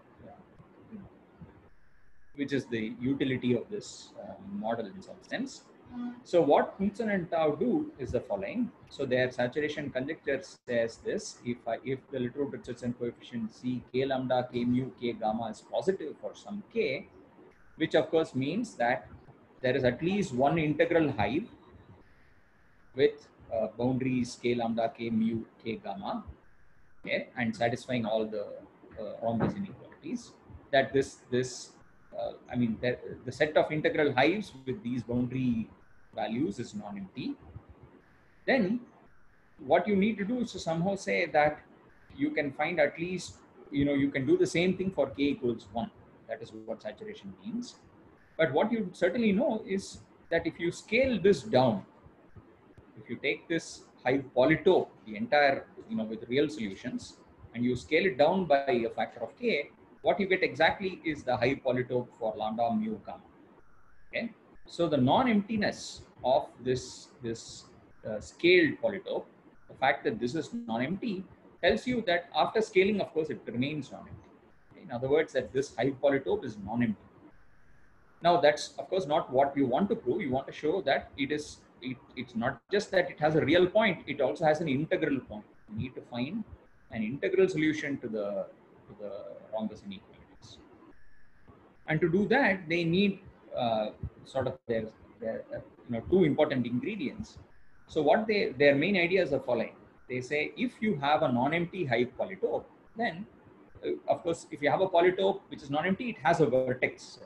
which is the utility of this model in some sense. So what Knudsen and Tau do is the following. So their saturation conjecture says this: if the Littlewood-Richardson coefficient C k lambda, k mu, k gamma is positive for some k, which of course means that there is at least one integral hive with boundaries k lambda, k mu, k gamma, okay, and satisfying all the rhombus inequalities. That the set of integral hives with these boundary values is non-empty. Then what you need to do is to somehow say that you can find at least, you can do the same thing for k equals 1. That is what saturation means. But what you certainly know is that if you scale this down, if you take this Hive polytope, the entire, with real solutions, and you scale it down by a factor of k, what you get exactly is the Hive polytope for lambda, mu, gamma. Okay, so the non-emptiness of this scaled polytope, the fact that this is non-empty, tells you that after scaling, of course, it remains non-empty. Okay? In other words, that this Hive polytope is non-empty. Now, that's of course not what you want to prove. You want to show that it's not just that it has a real point; it also has an integral point. You need to find an integral solution to the rhombus inequalities, and to do that, they need sort of their two important ingredients. So what their main ideas are following. They say if you have a non-empty Hive polytope, then of course if you have a polytope which is non-empty, it has a vertex.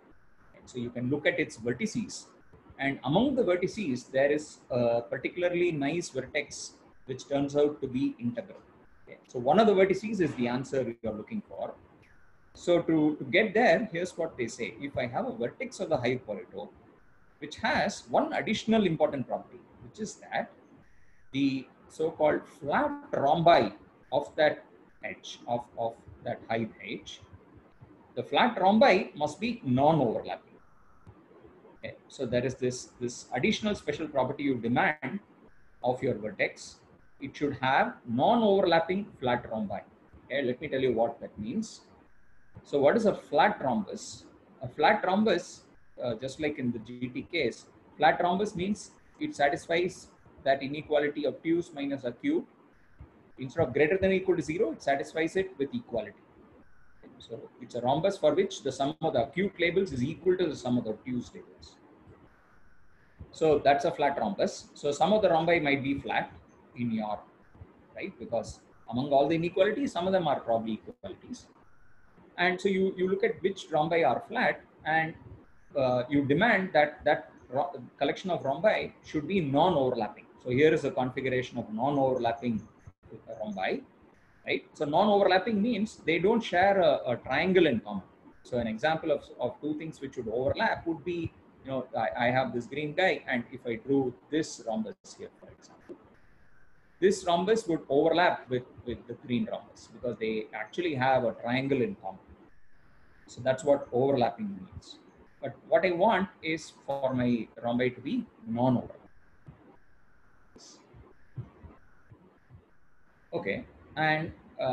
So you can look at its vertices, and among the vertices there is a particularly nice vertex which turns out to be integral. Okay. So one of the vertices is the answer you are looking for. So to get there, here's what they say. If I have a vertex of the Hive polytope which has one additional important property, which is that the so-called flat rhombi of that edge, of that Hive edge, the flat rhombi must be non-overlapping. Okay. So there is this additional special property you demand of your vertex. It should have non-overlapping flat rhombi. Okay. Let me tell you what that means. So what is a flat rhombus? A flat rhombus, just like in the GT case, flat rhombus means it satisfies that inequality of obtuse minus acute. Instead of greater than or equal to 0, it satisfies it with equality. So it's a rhombus for which the sum of the acute labels is equal to the sum of the obtuse labels. So that's a flat rhombus. So some of the rhombi might be flat in your, right? Because among all the inequalities, some of them are probably equalities. And so you look at which rhombi are flat, and you demand that collection of rhombi should be non-overlapping. So here is a configuration of non-overlapping rhombi, right? So non-overlapping means they don't share a triangle in common. So an example of two things which would overlap would be, you know, I have this green guy, and if I drew this rhombus here, for example, this rhombus would overlap with the green rhombus because they actually have a triangle in common. So that's what overlapping means. But what I want is for my rhombi to be non-overlapping. Okay, and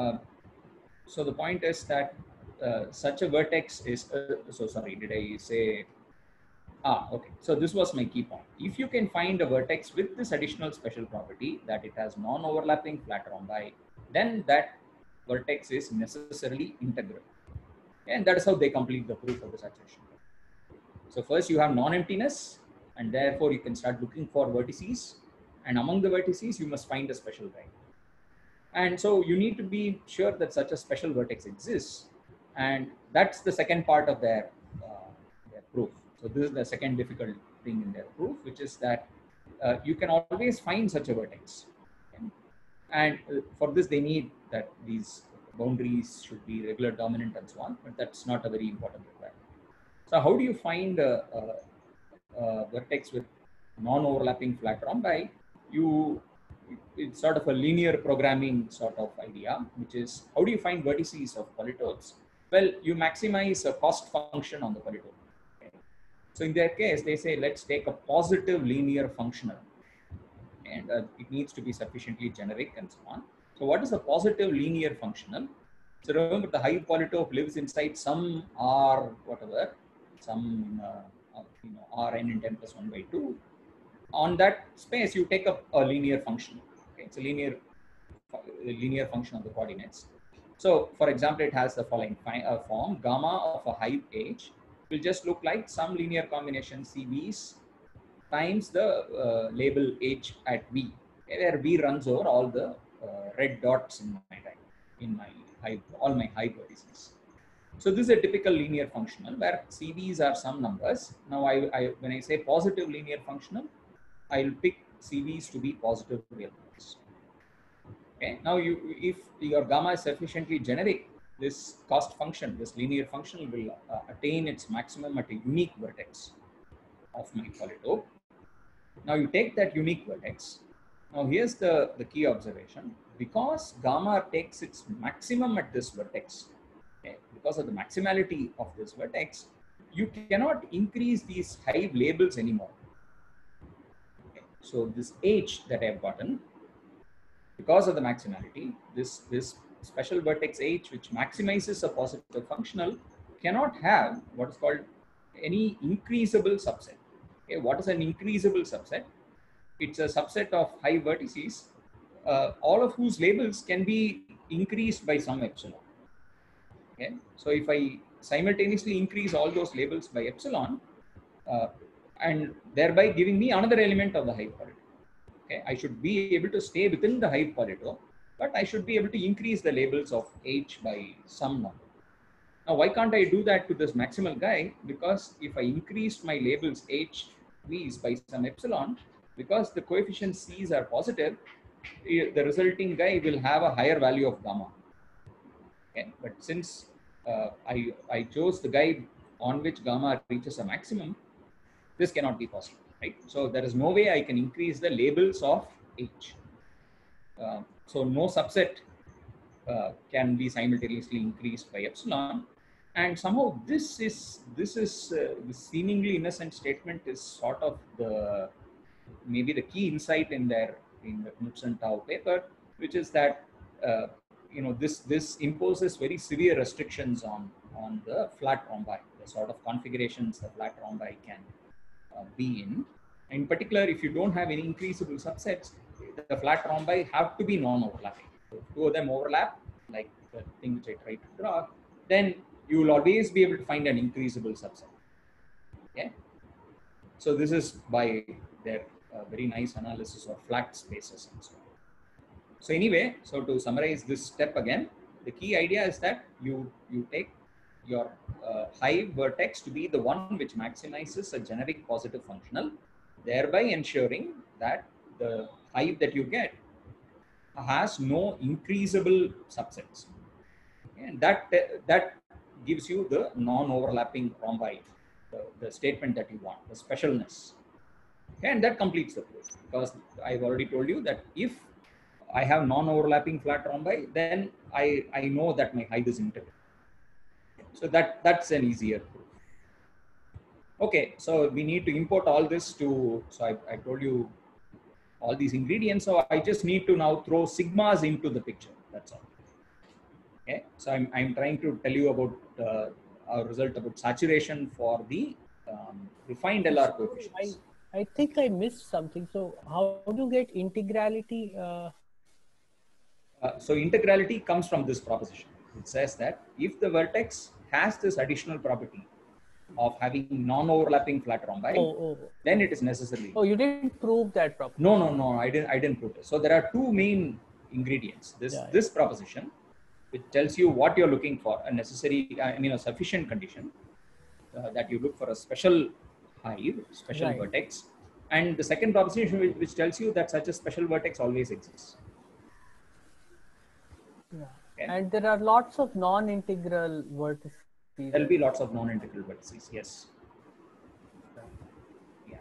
so the point is that such a vertex is, so sorry, did I say, okay. So this was my key point. If you can find a vertex with this additional special property that it has non-overlapping flat rhombi, then that vertex is necessarily integral. And that is how they complete the proof of the saturation. So first you have non-emptiness, and therefore you can start looking for vertices. And among the vertices, you must find a special guy. And so you need to be sure that such a special vertex exists. And that's the second part of their proof. So this is the second difficult thing in their proof, which is that you can always find such a vertex. Okay? And for this, they need that these boundaries should be regular dominant and so on, but that's not a very important requirement. So how do you find a vertex with non-overlapping flat rhombi? It's sort of a linear programming sort of idea, which is how do you find vertices of polytopes? Well, you maximize a cost function on the polytope. Okay. So in their case, they say, let's take a positive linear functional, and it needs to be sufficiently generic and so on. So what is a positive linear functional? So remember, the Hive polytope lives inside some R whatever, some Rn in 10 plus 1 by 2. On that space, you take up a linear function. Okay, it's a linear function of the coordinates. So, for example, it has the following form: gamma of a Hive H will just look like some linear combination CVs times the label H at V, where V runs over all the red dots in my Hive, all my Hive vertices. So this is a typical linear functional where CVs are some numbers. Now, when I say positive linear functional, I'll pick CVs to be positive real numbers. Okay. Now, if your gamma is sufficiently generic, this cost function, this linear function, will attain its maximum at a unique vertex of my polytope. Now, you take that unique vertex. Now, here's the key observation. Because gamma takes its maximum at this vertex, okay, because of the maximality of this vertex, you cannot increase these Hive labels anymore. Okay. So this H that I have gotten, because of the maximality, this special vertex H, which maximizes a positive functional, cannot have what is called any increasable subset. Okay. What is an increasable subset? It's a subset of Hive vertices, all of whose labels can be increased by some epsilon. Okay. So if I simultaneously increase all those labels by epsilon, and thereby giving me another element of the Hive polytope. Okay. I should be able to stay within the Hive polytope, but I should be able to increase the labels of H by some number. Now, why can't I do that to this maximal guy? Because if I increased my labels H, V's by some epsilon, because the coefficient C's are positive, the resulting guy will have a higher value of gamma. Okay. But since I chose the guy on which gamma reaches a maximum, this cannot be possible, right? So there is no way I can increase the labels of H. So no subset can be simultaneously increased by epsilon. And somehow this seemingly innocent statement is sort of maybe the key insight in the Knudsen-Tao paper, which is that this imposes very severe restrictions on the flat rhombi, the sort of configurations the flat rhombi can be in. In particular, if you don't have any increasable subsets, the flat rhombi have to be non-overlapping. So if two of them overlap, like the thing which I tried to draw, then you will always be able to find an increasable subset. Okay. So this is by their very nice analysis of flat spaces and so on. So anyway, so to summarize this step again, the key idea is that you take your hive vertex to be the one which maximizes a generic positive functional, thereby ensuring that the hive that you get has no increasable subsets. And that gives you the non-overlapping rhombi, the statement that you want, the specialness. And that completes the proof, because I've already told you that if I have non-overlapping flat rhombi, then I know that my hive is integral. So that's an easier proof. Okay, so we need to import all this to, so I told you all these ingredients, so I just need to now throw sigmas into the picture, that's all. Okay, so I'm trying to tell you about our result about saturation for the refined LR coefficients. I think I missed something. So how do you get integrality? So integrality comes from this proposition. It says that if the vertex has this additional property of having non-overlapping flat rhombi, then it is necessarily. Oh, you didn't prove that property. No, I didn't prove it. So there are two main ingredients. This proposition, which tells you what you're looking for, a necessary, a sufficient condition that you look for a special hive, special vertex, and the second proposition which tells you that such a special vertex always exists. Yeah. Okay. And there are lots of non-integral vertices. There will be lots of non-integral vertices, yes. Yeah.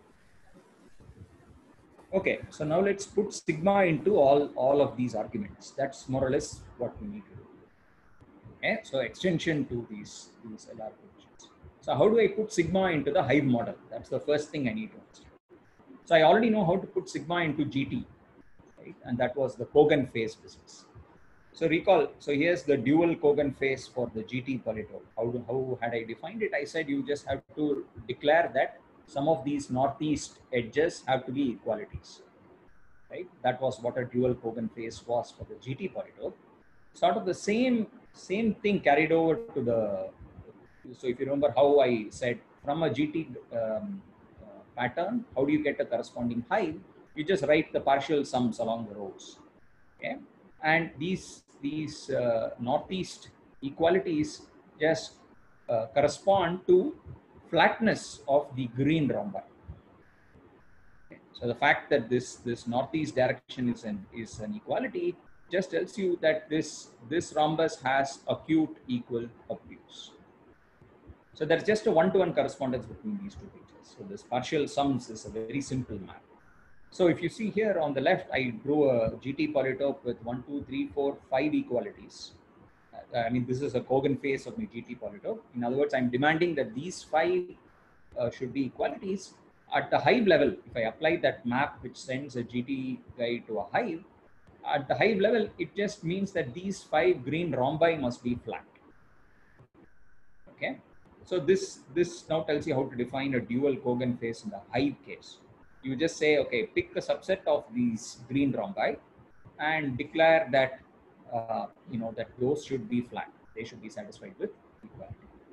Okay, so now let's put sigma into all of these arguments. That's more or less what we need to do. Okay, so extension to these LR coefficients. So how do I put sigma into the hive model? That's the first thing I need to understand. So I already know how to put sigma into GT, right? And that was the Kogan phase business. So recall, so here's the dual Kogan phase for the GT polytope. How had I defined it? I said you just have to declare that some of these northeast edges have to be equalities, right? That was what a dual Kogan phase was for the GT polytope. Sort of the same thing carried over to the, so if you remember how I said from a GT pattern, how do you get a corresponding hive? You just write the partial sums along the rows, okay? And these northeast equalities just correspond to flatness of the green rhombi. Okay. So the fact that this northeast direction is an equality just tells you that this rhombus has acute equal obtuse. So there's just a one-to-one correspondence between these two pictures. So this partial sums is a very simple map. So if you see here on the left, I drew a GT polytope with 1, 2, 3, 4, 5 equalities. I mean, this is a Kogan phase of my GT polytope. In other words, I'm demanding that these 5 should be equalities. At the hive level, if I apply that map which sends a GT guy to a hive, at the hive level, it just means that these 5 green rhombi must be flat. Okay. So this now tells you how to define a dual Kogan phase in the hive case. You just say, okay, pick a subset of these green rhombi and declare that, that those should be flat. They should be satisfied with equality.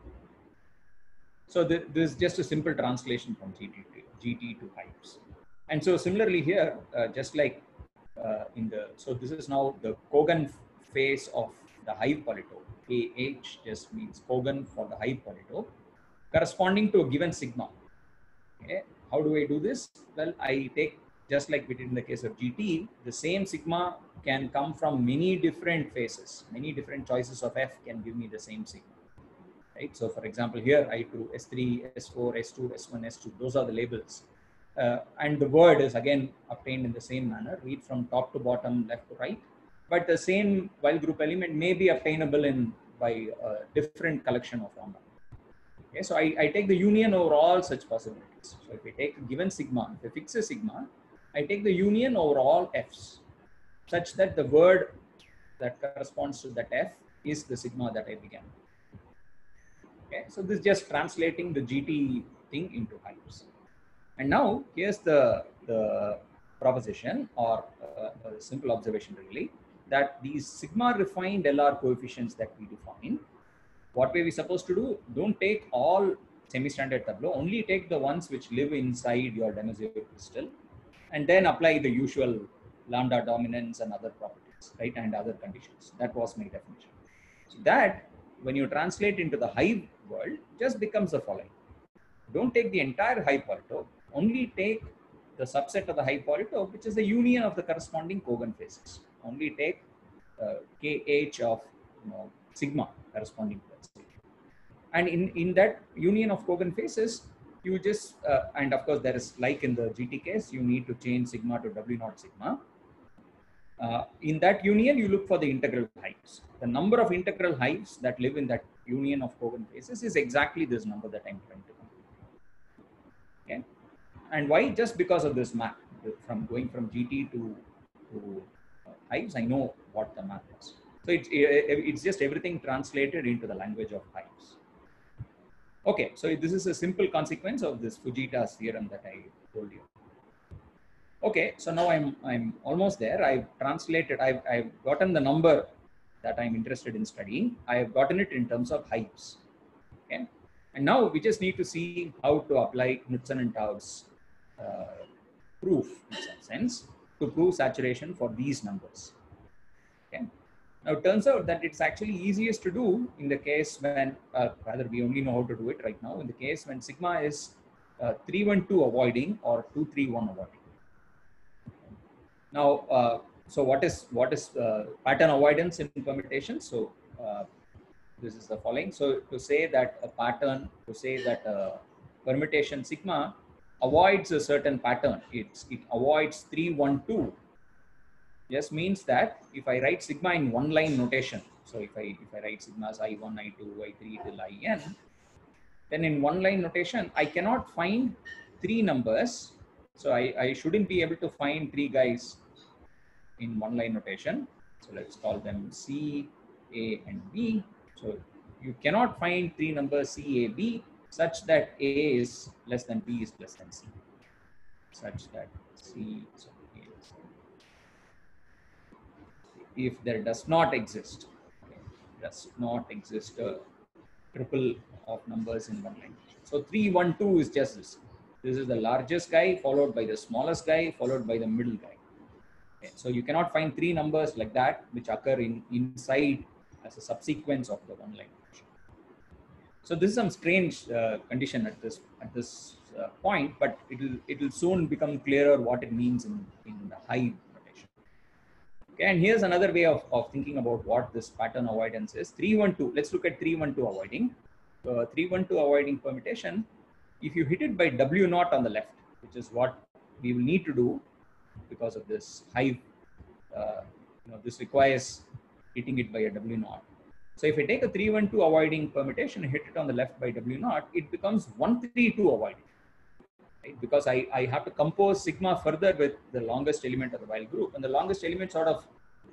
So this is just a simple translation from GT to hives. And so similarly here, just like so this is now the Kogan phase of the hive polytope. AH just means Kogan for the hive polytope, corresponding to a given sigma. Okay. How do I do this? Well, I take, just like we did in the case of GT, the same sigma can come from many different phases. Many different choices of F can give me the same sigma. Right? So for example, here I do S3, S4, S2, S1, S2. Those are the labels. And the word is again obtained in the same manner, read from top to bottom, left to right. But the same while group element may be obtainable by a different collection of rhombi. Okay, so I take the union over all such possibilities. So if I take a given sigma, if I fix a sigma, I take the union over all Fs, such that the word that corresponds to that F is the sigma that I began. Okay, so this is just translating the GT thing into hives. And now here's the proposition, or a simple observation really, that these sigma refined LR coefficients that we define, what were we supposed to do? Don't take all semi-standard tableau, only take the ones which live inside your Demoiselle crystal, and then apply the usual lambda dominance and other properties, right, and other conditions. That was my definition. So that, when you translate into the Hive world, just becomes the following. Don't take the entire Hive Pareto, only take the subset of the Hive Pareto, which is the union of the corresponding Kogan phases. Only take KH of sigma corresponding to that state. And in that union of Kogan phases, you just, and of course there is, like in the GT case, you need to change sigma to W0 sigma. In that union, you look for the integral hives. The number of integral hives that live in that union of Kogan phases is exactly this number that I'm trying to compute. Okay, and why? Just because of this map, from going from GT to hives, I know what the map is. So it's just everything translated into the language of hives. Okay, so this is a simple consequence of this Fujita's theorem that I told you. Okay, so now I'm almost there. I've translated, I've gotten the number that I'm interested in studying. I have gotten it in terms of hives. Okay, and now we just need to see how to apply Knudsen and Taub's proof, in some sense, to prove saturation for these numbers. Okay. Now it turns out that it's actually easiest to do in the case when, rather we only know how to do it right now, in the case when sigma is 312 avoiding or 231 avoiding. Now, so what is pattern avoidance in permutation? So this is the following. So to say that a pattern, to say that a permutation sigma avoids a certain pattern, it avoids 312. Just means that if I write sigma in one line notation, so if I write sigmas I1, I2, I3 till In, then in one line notation, I cannot find three numbers. So I shouldn't be able to find three guys in one line notation. So let's call them C, A, and B. So you cannot find three numbers C, A, B such that A is less than B is less than C. Such that C, so A is, if there does not exist a triple of numbers in one line. So 312 is just this. This is the largest guy followed by the smallest guy followed by the middle guy. Okay. So you cannot find three numbers like that which occur inside as a subsequence of the one line notation. So this is some strange condition at this point, but it will soon become clearer what it means in the Hive notation. Okay, and here's another way of thinking about what this pattern avoidance is. 312. Let's look at 312 avoiding. 312 avoiding permutation. If you hit it by W0 on the left, which is what we will need to do because of this Hive, this requires hitting it by a W0. So if I take a 312 avoiding permutation and hit it on the left by W0, it becomes 132 avoiding. Right? Because I have to compose sigma further with the longest element of the while group, and the longest element sort of,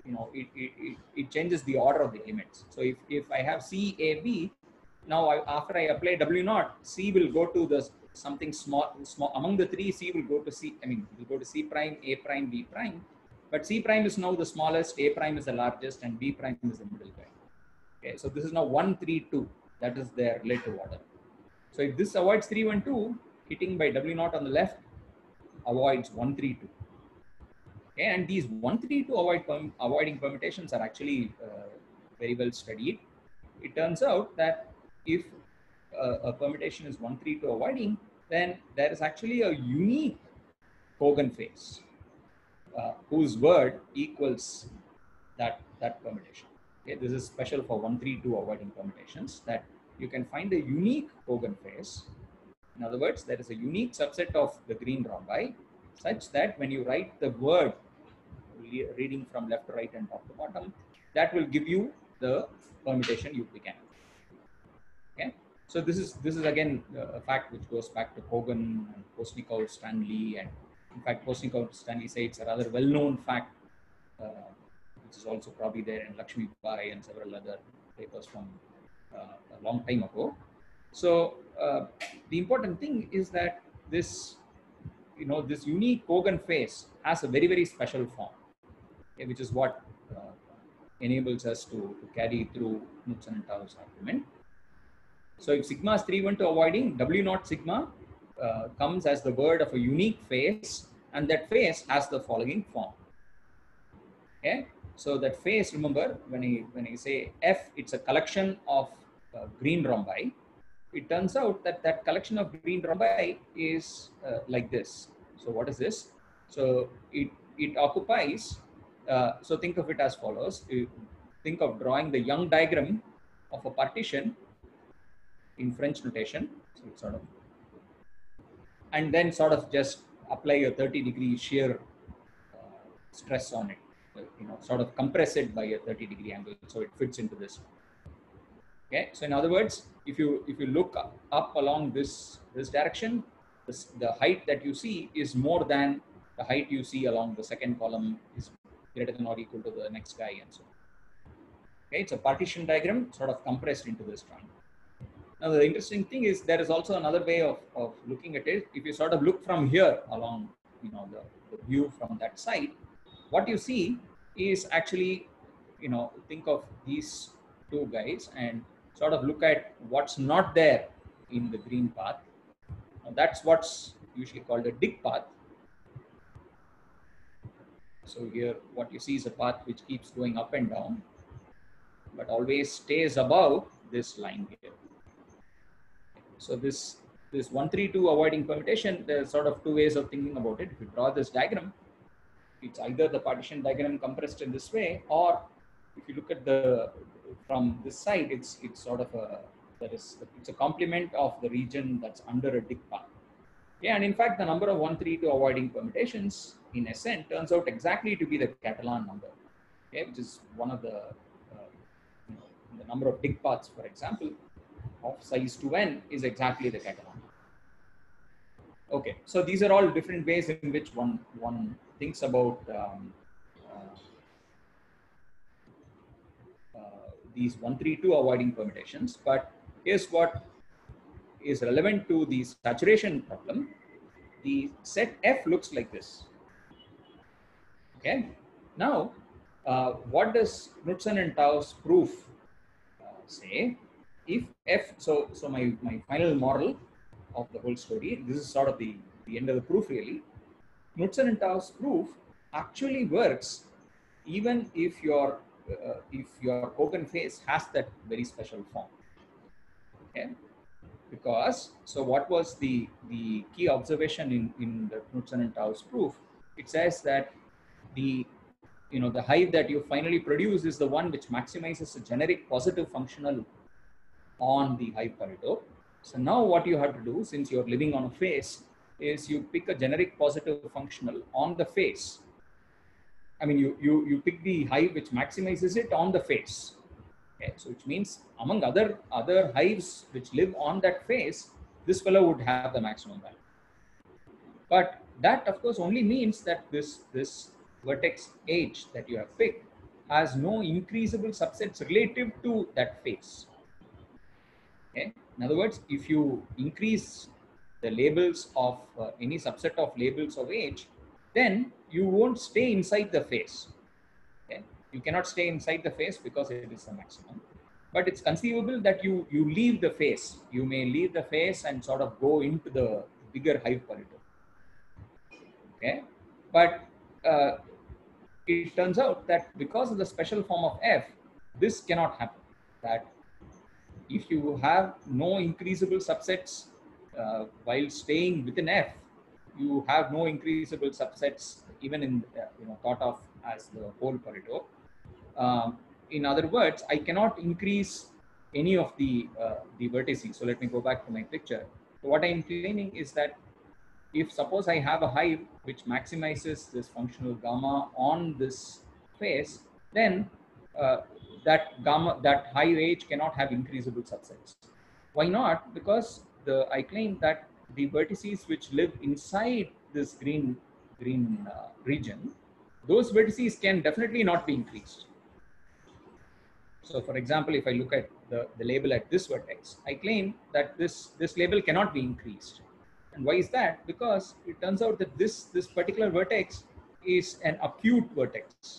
it changes the order of the elements. So if I have C, A, B, now after I apply W0, C will go to the something small among the three. C will go to C. It will go to C prime, A prime, B prime. But C prime is now the smallest, A prime is the largest, and B prime is the middle guy. Okay, so this is now 132. That is their relative order. So if this avoids 312, hitting by W0 on the left avoids 132. Okay, and these 132 avoiding permutations are actually very well studied. It turns out that if a permutation is 132 avoiding, then there is actually a unique Kogan phase whose word equals that permutation. Okay, this is special for 132 avoiding permutations, that you can find a unique Kogan phase. In other words, there is a unique subset of the green rhombi such that when you write the word reading from left to right and top to bottom, that will give you the permutation you began. Okay, so this is again a fact which goes back to Kogan and Postnikov, Stanley, and in fact Postnikov, Stanley say it's a rather well-known fact, which is also probably there in Lakshmi Bai and several other papers from a long time ago. So the important thing is that this, this unique Kogan phase has a very, very special form, okay, which is what enables us to carry through Knudsen and Taub's argument. So if sigma is 312 avoiding, W naught sigma comes as the word of a unique face, and that face has the following form. Okay, so that face, remember, when I say F, it's a collection of green rhombi. It turns out that that collection of green rhombi is like this. So what is this? So it occupies. So think of it as follows. Think of drawing the Young diagram of a partition in French notation. So it's sort of, and then sort of just apply a 30-degree shear stress on it. Sort of compress it by a 30-degree angle, so it fits into this. Okay, so in other words, if you look up along this direction, the height that you see is more than the height you see along the second column is greater than or equal to the next guy, and so on. Okay, it's a partition diagram sort of compressed into this triangle. Now the interesting thing is there is also another way of looking at it. If you sort of look from here along, the view from that side, what you see is actually, think of these two guys and sort of look at what's not there in the green path. Now that's what's usually called a dig path. So here what you see is a path which keeps going up and down, but always stays above this line here. So this 132 avoiding permutation, there's sort of two ways of thinking about it. If you draw this diagram, it's either the partition diagram compressed in this way, or if you look at from this side, it's sort of it's a complement of the region that's under a dig path. Yeah, and in fact, the number of 132 avoiding permutations in SN turns out exactly to be the Catalan number, okay, which is one of the number of dig paths, for example, of size 2n is exactly the Catalan. Okay, so these are all different ways in which one thinks about these 132 avoiding permutations. But here's what is relevant to the saturation problem. The set F looks like this. Okay, now what does Knudsen and Tau's proof say? If F, so my final moral of the whole story, this is sort of the end of the proof really. Knudsen and Tau's proof actually works even if your Kogan face has that very special form. Okay, because so what was the key observation in the Knudsen and Tau's proof? It says that the hive that you finally produce is the one which maximizes the generic positive functional on the hive Pareto. So now what you have to do, since you're living on a face, is you pick a generic positive functional on the face. I mean, you pick the hive which maximizes it on the face. Okay, so which means among other hives which live on that face, this fellow would have the maximum value. But that of course only means that this vertex H that you have picked has no increasable subsets relative to that face. Okay, in other words, if you increase the labels of any subset of labels of H, then you won't stay inside the face. Okay, you cannot stay inside the face because it is the maximum. But it's conceivable that you leave the face. You may leave the face and sort of go into the bigger hive Pareto. Okay, but it turns out that because of the special form of F, this cannot happen. That if you have no increasable subsets while staying within F, you have no increasable subsets even in thought of as the whole Pareto. In other words, I cannot increase any of the vertices. So let me go back to my picture. So what I'm claiming is that if suppose I have a hive which maximizes this functional gamma on this face, then that hive H cannot have increasable subsets. Why not? Because I claim that the vertices which live inside this green region, those vertices can definitely not be increased. So for example, if I look at the label at this vertex, I claim that this label cannot be increased. And why is that? Because it turns out that this particular vertex is an acute vertex.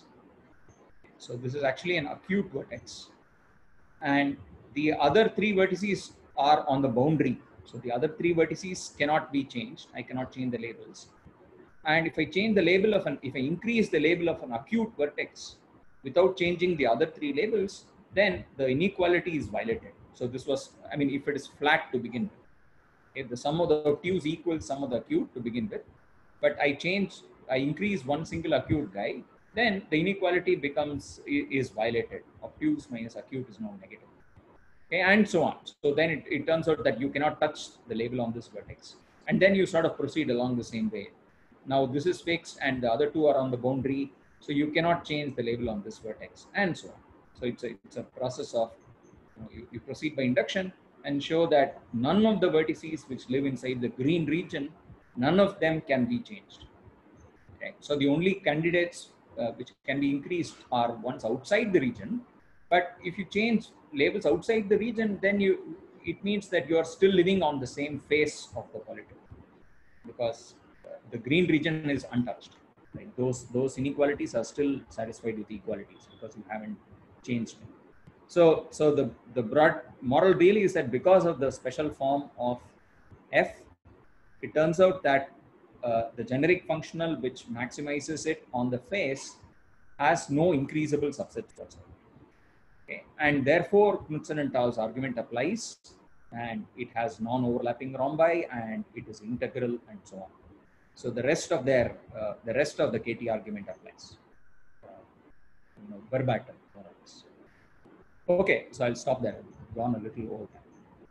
So this is actually an acute vertex. And the other three vertices are on the boundary. So the other three vertices cannot be changed. I cannot change the labels. And if I change the label of if I increase the label of an acute vertex without changing the other three labels, then the inequality is violated. So this was, I mean, if it is flat to begin with, if the sum of the obtuse equals sum of the acute to begin with, but I increase one single acute guy, then the inequality is violated. Obtuse minus acute is now negative. Okay, and so on. So then it turns out that you cannot touch the label on this vertex. And then you sort of proceed along the same way. Now this is fixed and the other two are on the boundary. So you cannot change the label on this vertex and so on. So it's a process of, you proceed by induction and show that none of the vertices which live inside the green region, none of them can be changed. Okay. So the only candidates which can be increased are ones outside the region. But if you change labels outside the region, then it means that you are still living on the same face of the polytope, because the green region is untouched. Right? Those inequalities are still satisfied with equalities because you haven't changed them. So the broad moral really is that because of the special form of f, it turns out that the generic functional which maximizes it on the face has no increasable subset whatsoever. Okay. And therefore Knudsen and Tau's argument applies, and it has non-overlapping rhombi, and it is integral, and so on. So the rest of the KT argument applies, verbatim, more or less. Okay, so I'll stop there. I've gone a little over time.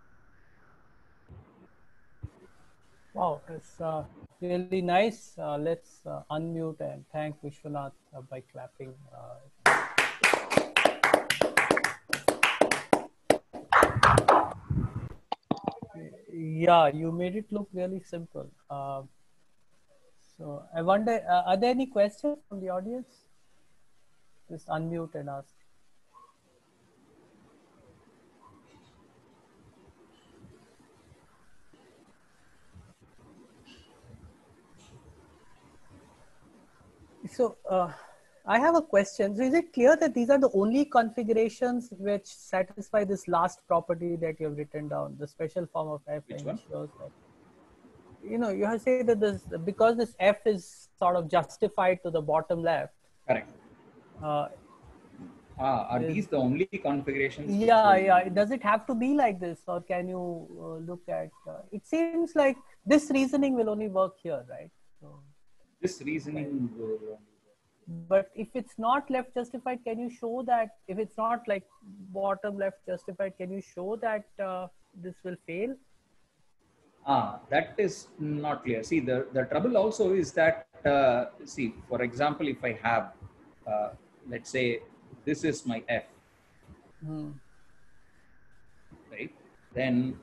Wow, it's really nice. Let's unmute and thank Vishwanath by clapping. Yeah, you made it look really simple. So I wonder, are there any questions from the audience? Just unmute and ask. So I have a question. So is it clear that these are the only configurations which satisfy this last property that you have written down, the special form of f? Which one? Shows that, you have said that because this f is sort of justified to the bottom left. Correct. Are these the only configurations? Yeah. Does it have to be like this, or can you look at? It seems like this reasoning will only work here, right? So, this reasoning will. But if it's not left justified, can you show that if it's not like bottom left justified, can you show that this will fail? That is not clear. See, the trouble also is that, see, for example, if I have, let's say, this is my f, right? Then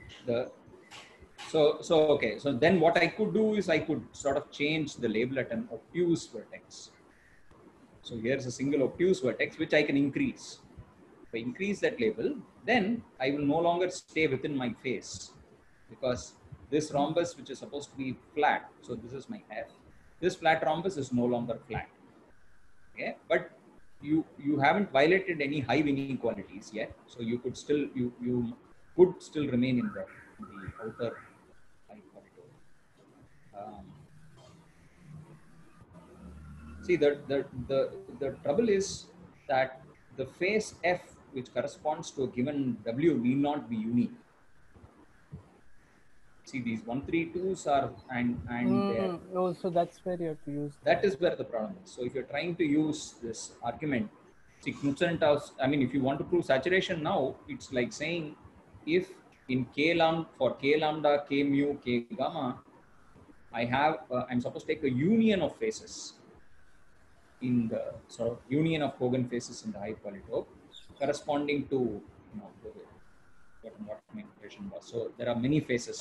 okay. So then what I could do is I could sort of change the label at an obtuse vertex. So here's a single obtuse vertex which I can increase. If I increase that label, then I will no longer stay within my face, because this rhombus, which is supposed to be flat, so this is my f, this flat rhombus is no longer flat. Okay, but you haven't violated any hive inequalities yet, so you could still you could still remain in the outer hive corridor. See, the trouble is that the face f, which corresponds to a given w, need not be unique. See, these 132s are and oh, so that's where you have to use that is where the problem is. So if you're trying to use this argument, see, Knudsen and Tau, I mean, if you want to prove saturation now, it's like saying if in for k lambda, k mu, k gamma, I have I'm supposed to take a union of faces in the sort of union of Kogan faces in the hive polytope corresponding to what my equation was. So there are many faces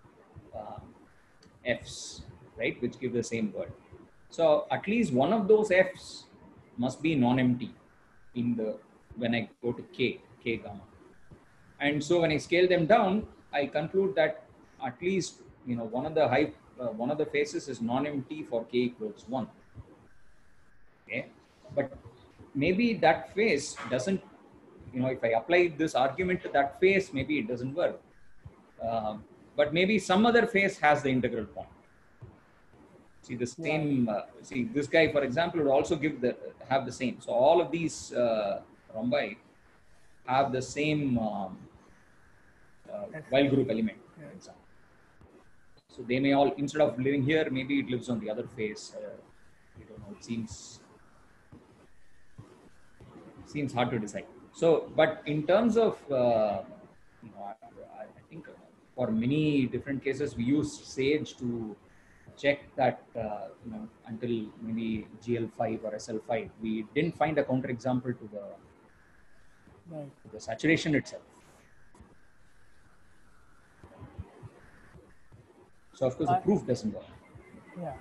f's, right, which give the same word. So at least one of those f's must be non-empty when I go to k gamma. And so when I scale them down, I conclude that at least one of the faces is non-empty for k equals 1. Okay, but maybe that face doesn't, if I apply this argument to that face, maybe it doesn't work. but maybe some other face has the integral point. See the same. See this guy, for example, would also have the same. So all of these rhombi have the same Weil group element, for example. So they may all, instead of living here, maybe it lives on the other face. I don't know. It seems hard to decide. So, but in terms of, I think for many different cases, we use Sage to check that, until maybe GL5 or SL5, we didn't find a counterexample to the saturation itself. So of course, the proof doesn't work. Yeah.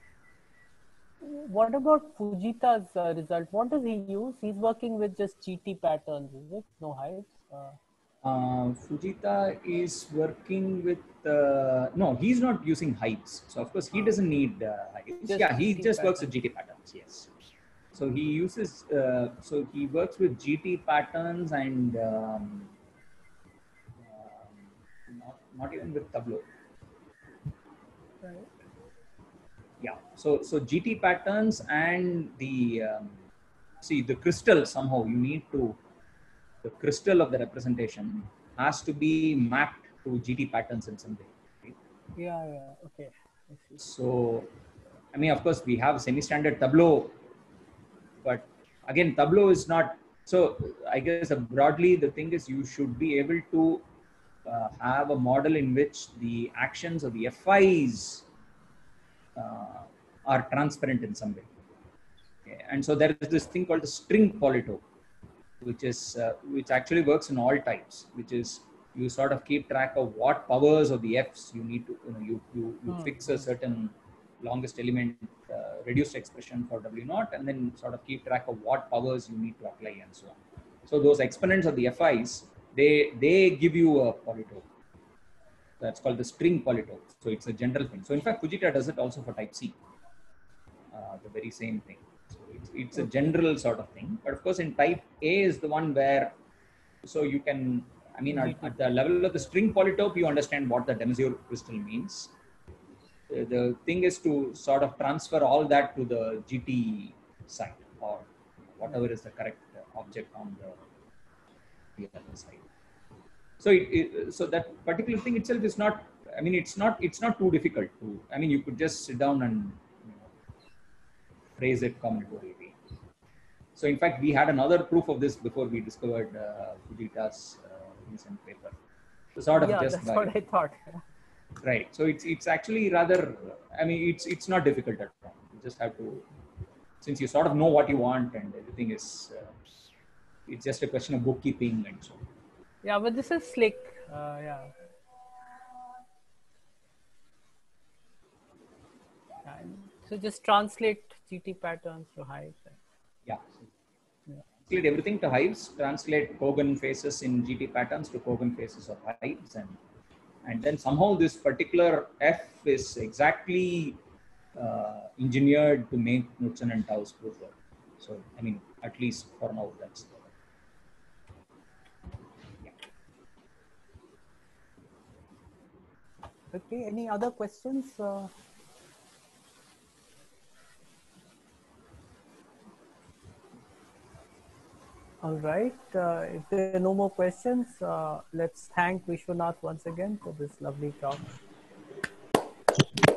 What about Fujita's result? What does he use? He's working with just GT patterns, is it? No hives? Fujita is working with, no, he's not using hives. So of course, he doesn't need hives. He just works with GT patterns, yes. So he uses, so he works with GT patterns and not even with Tableau. Right. Yeah, so GT patterns and the the crystal, somehow you need to, the crystal of the representation has to be mapped to GT patterns in some way. Right? Yeah, okay. So, I mean, of course, we have semi-standard Tableau, but again, Tableau is not, so I guess broadly the thing is you should be able to have a model in which the actions of the FIs are transparent in some way. Okay. And so there is this thing called the string polytope, which actually works in all types, which is you sort of keep track of what powers of the Fs you need to, you fix a certain longest element reduced expression for W0, and then sort of keep track of what powers you need to apply and so on. So those exponents of the FIs, they give you a polytope. That's called the string polytope. So it's a general thing. So in fact, Fujita does it also for type C, the very same thing. So it's a general sort of thing. But of course, in type A is the one where, so you can, I mean, at the level of the string polytope, you understand what the de Maizière crystal means. The thing is to sort of transfer all that to the GT side or whatever is the correct object on the other side. So so that particular thing itself is not, I mean, it's not too difficult to, I mean, you could just sit down and phrase it combinatorially. So in fact, we had another proof of this before we discovered Fujita's recent paper. So sort of just that's what I thought. Right. So it's actually rather, I mean, it's not difficult at all. You just have to, since you sort of know what you want and everything is, it's just a question of bookkeeping and so on. Yeah, but this is slick. Yeah. So just translate GT patterns to hives. Yeah. Translate everything to hives, translate Kogan faces in GT patterns to Kogan faces of hives, and then somehow this particular F is exactly engineered to make Knudsen and Tau's proof work. So, I mean, at least for now, that's the Okay, any other questions? All right, if there are no more questions, let's thank Vishwanath once again for this lovely talk.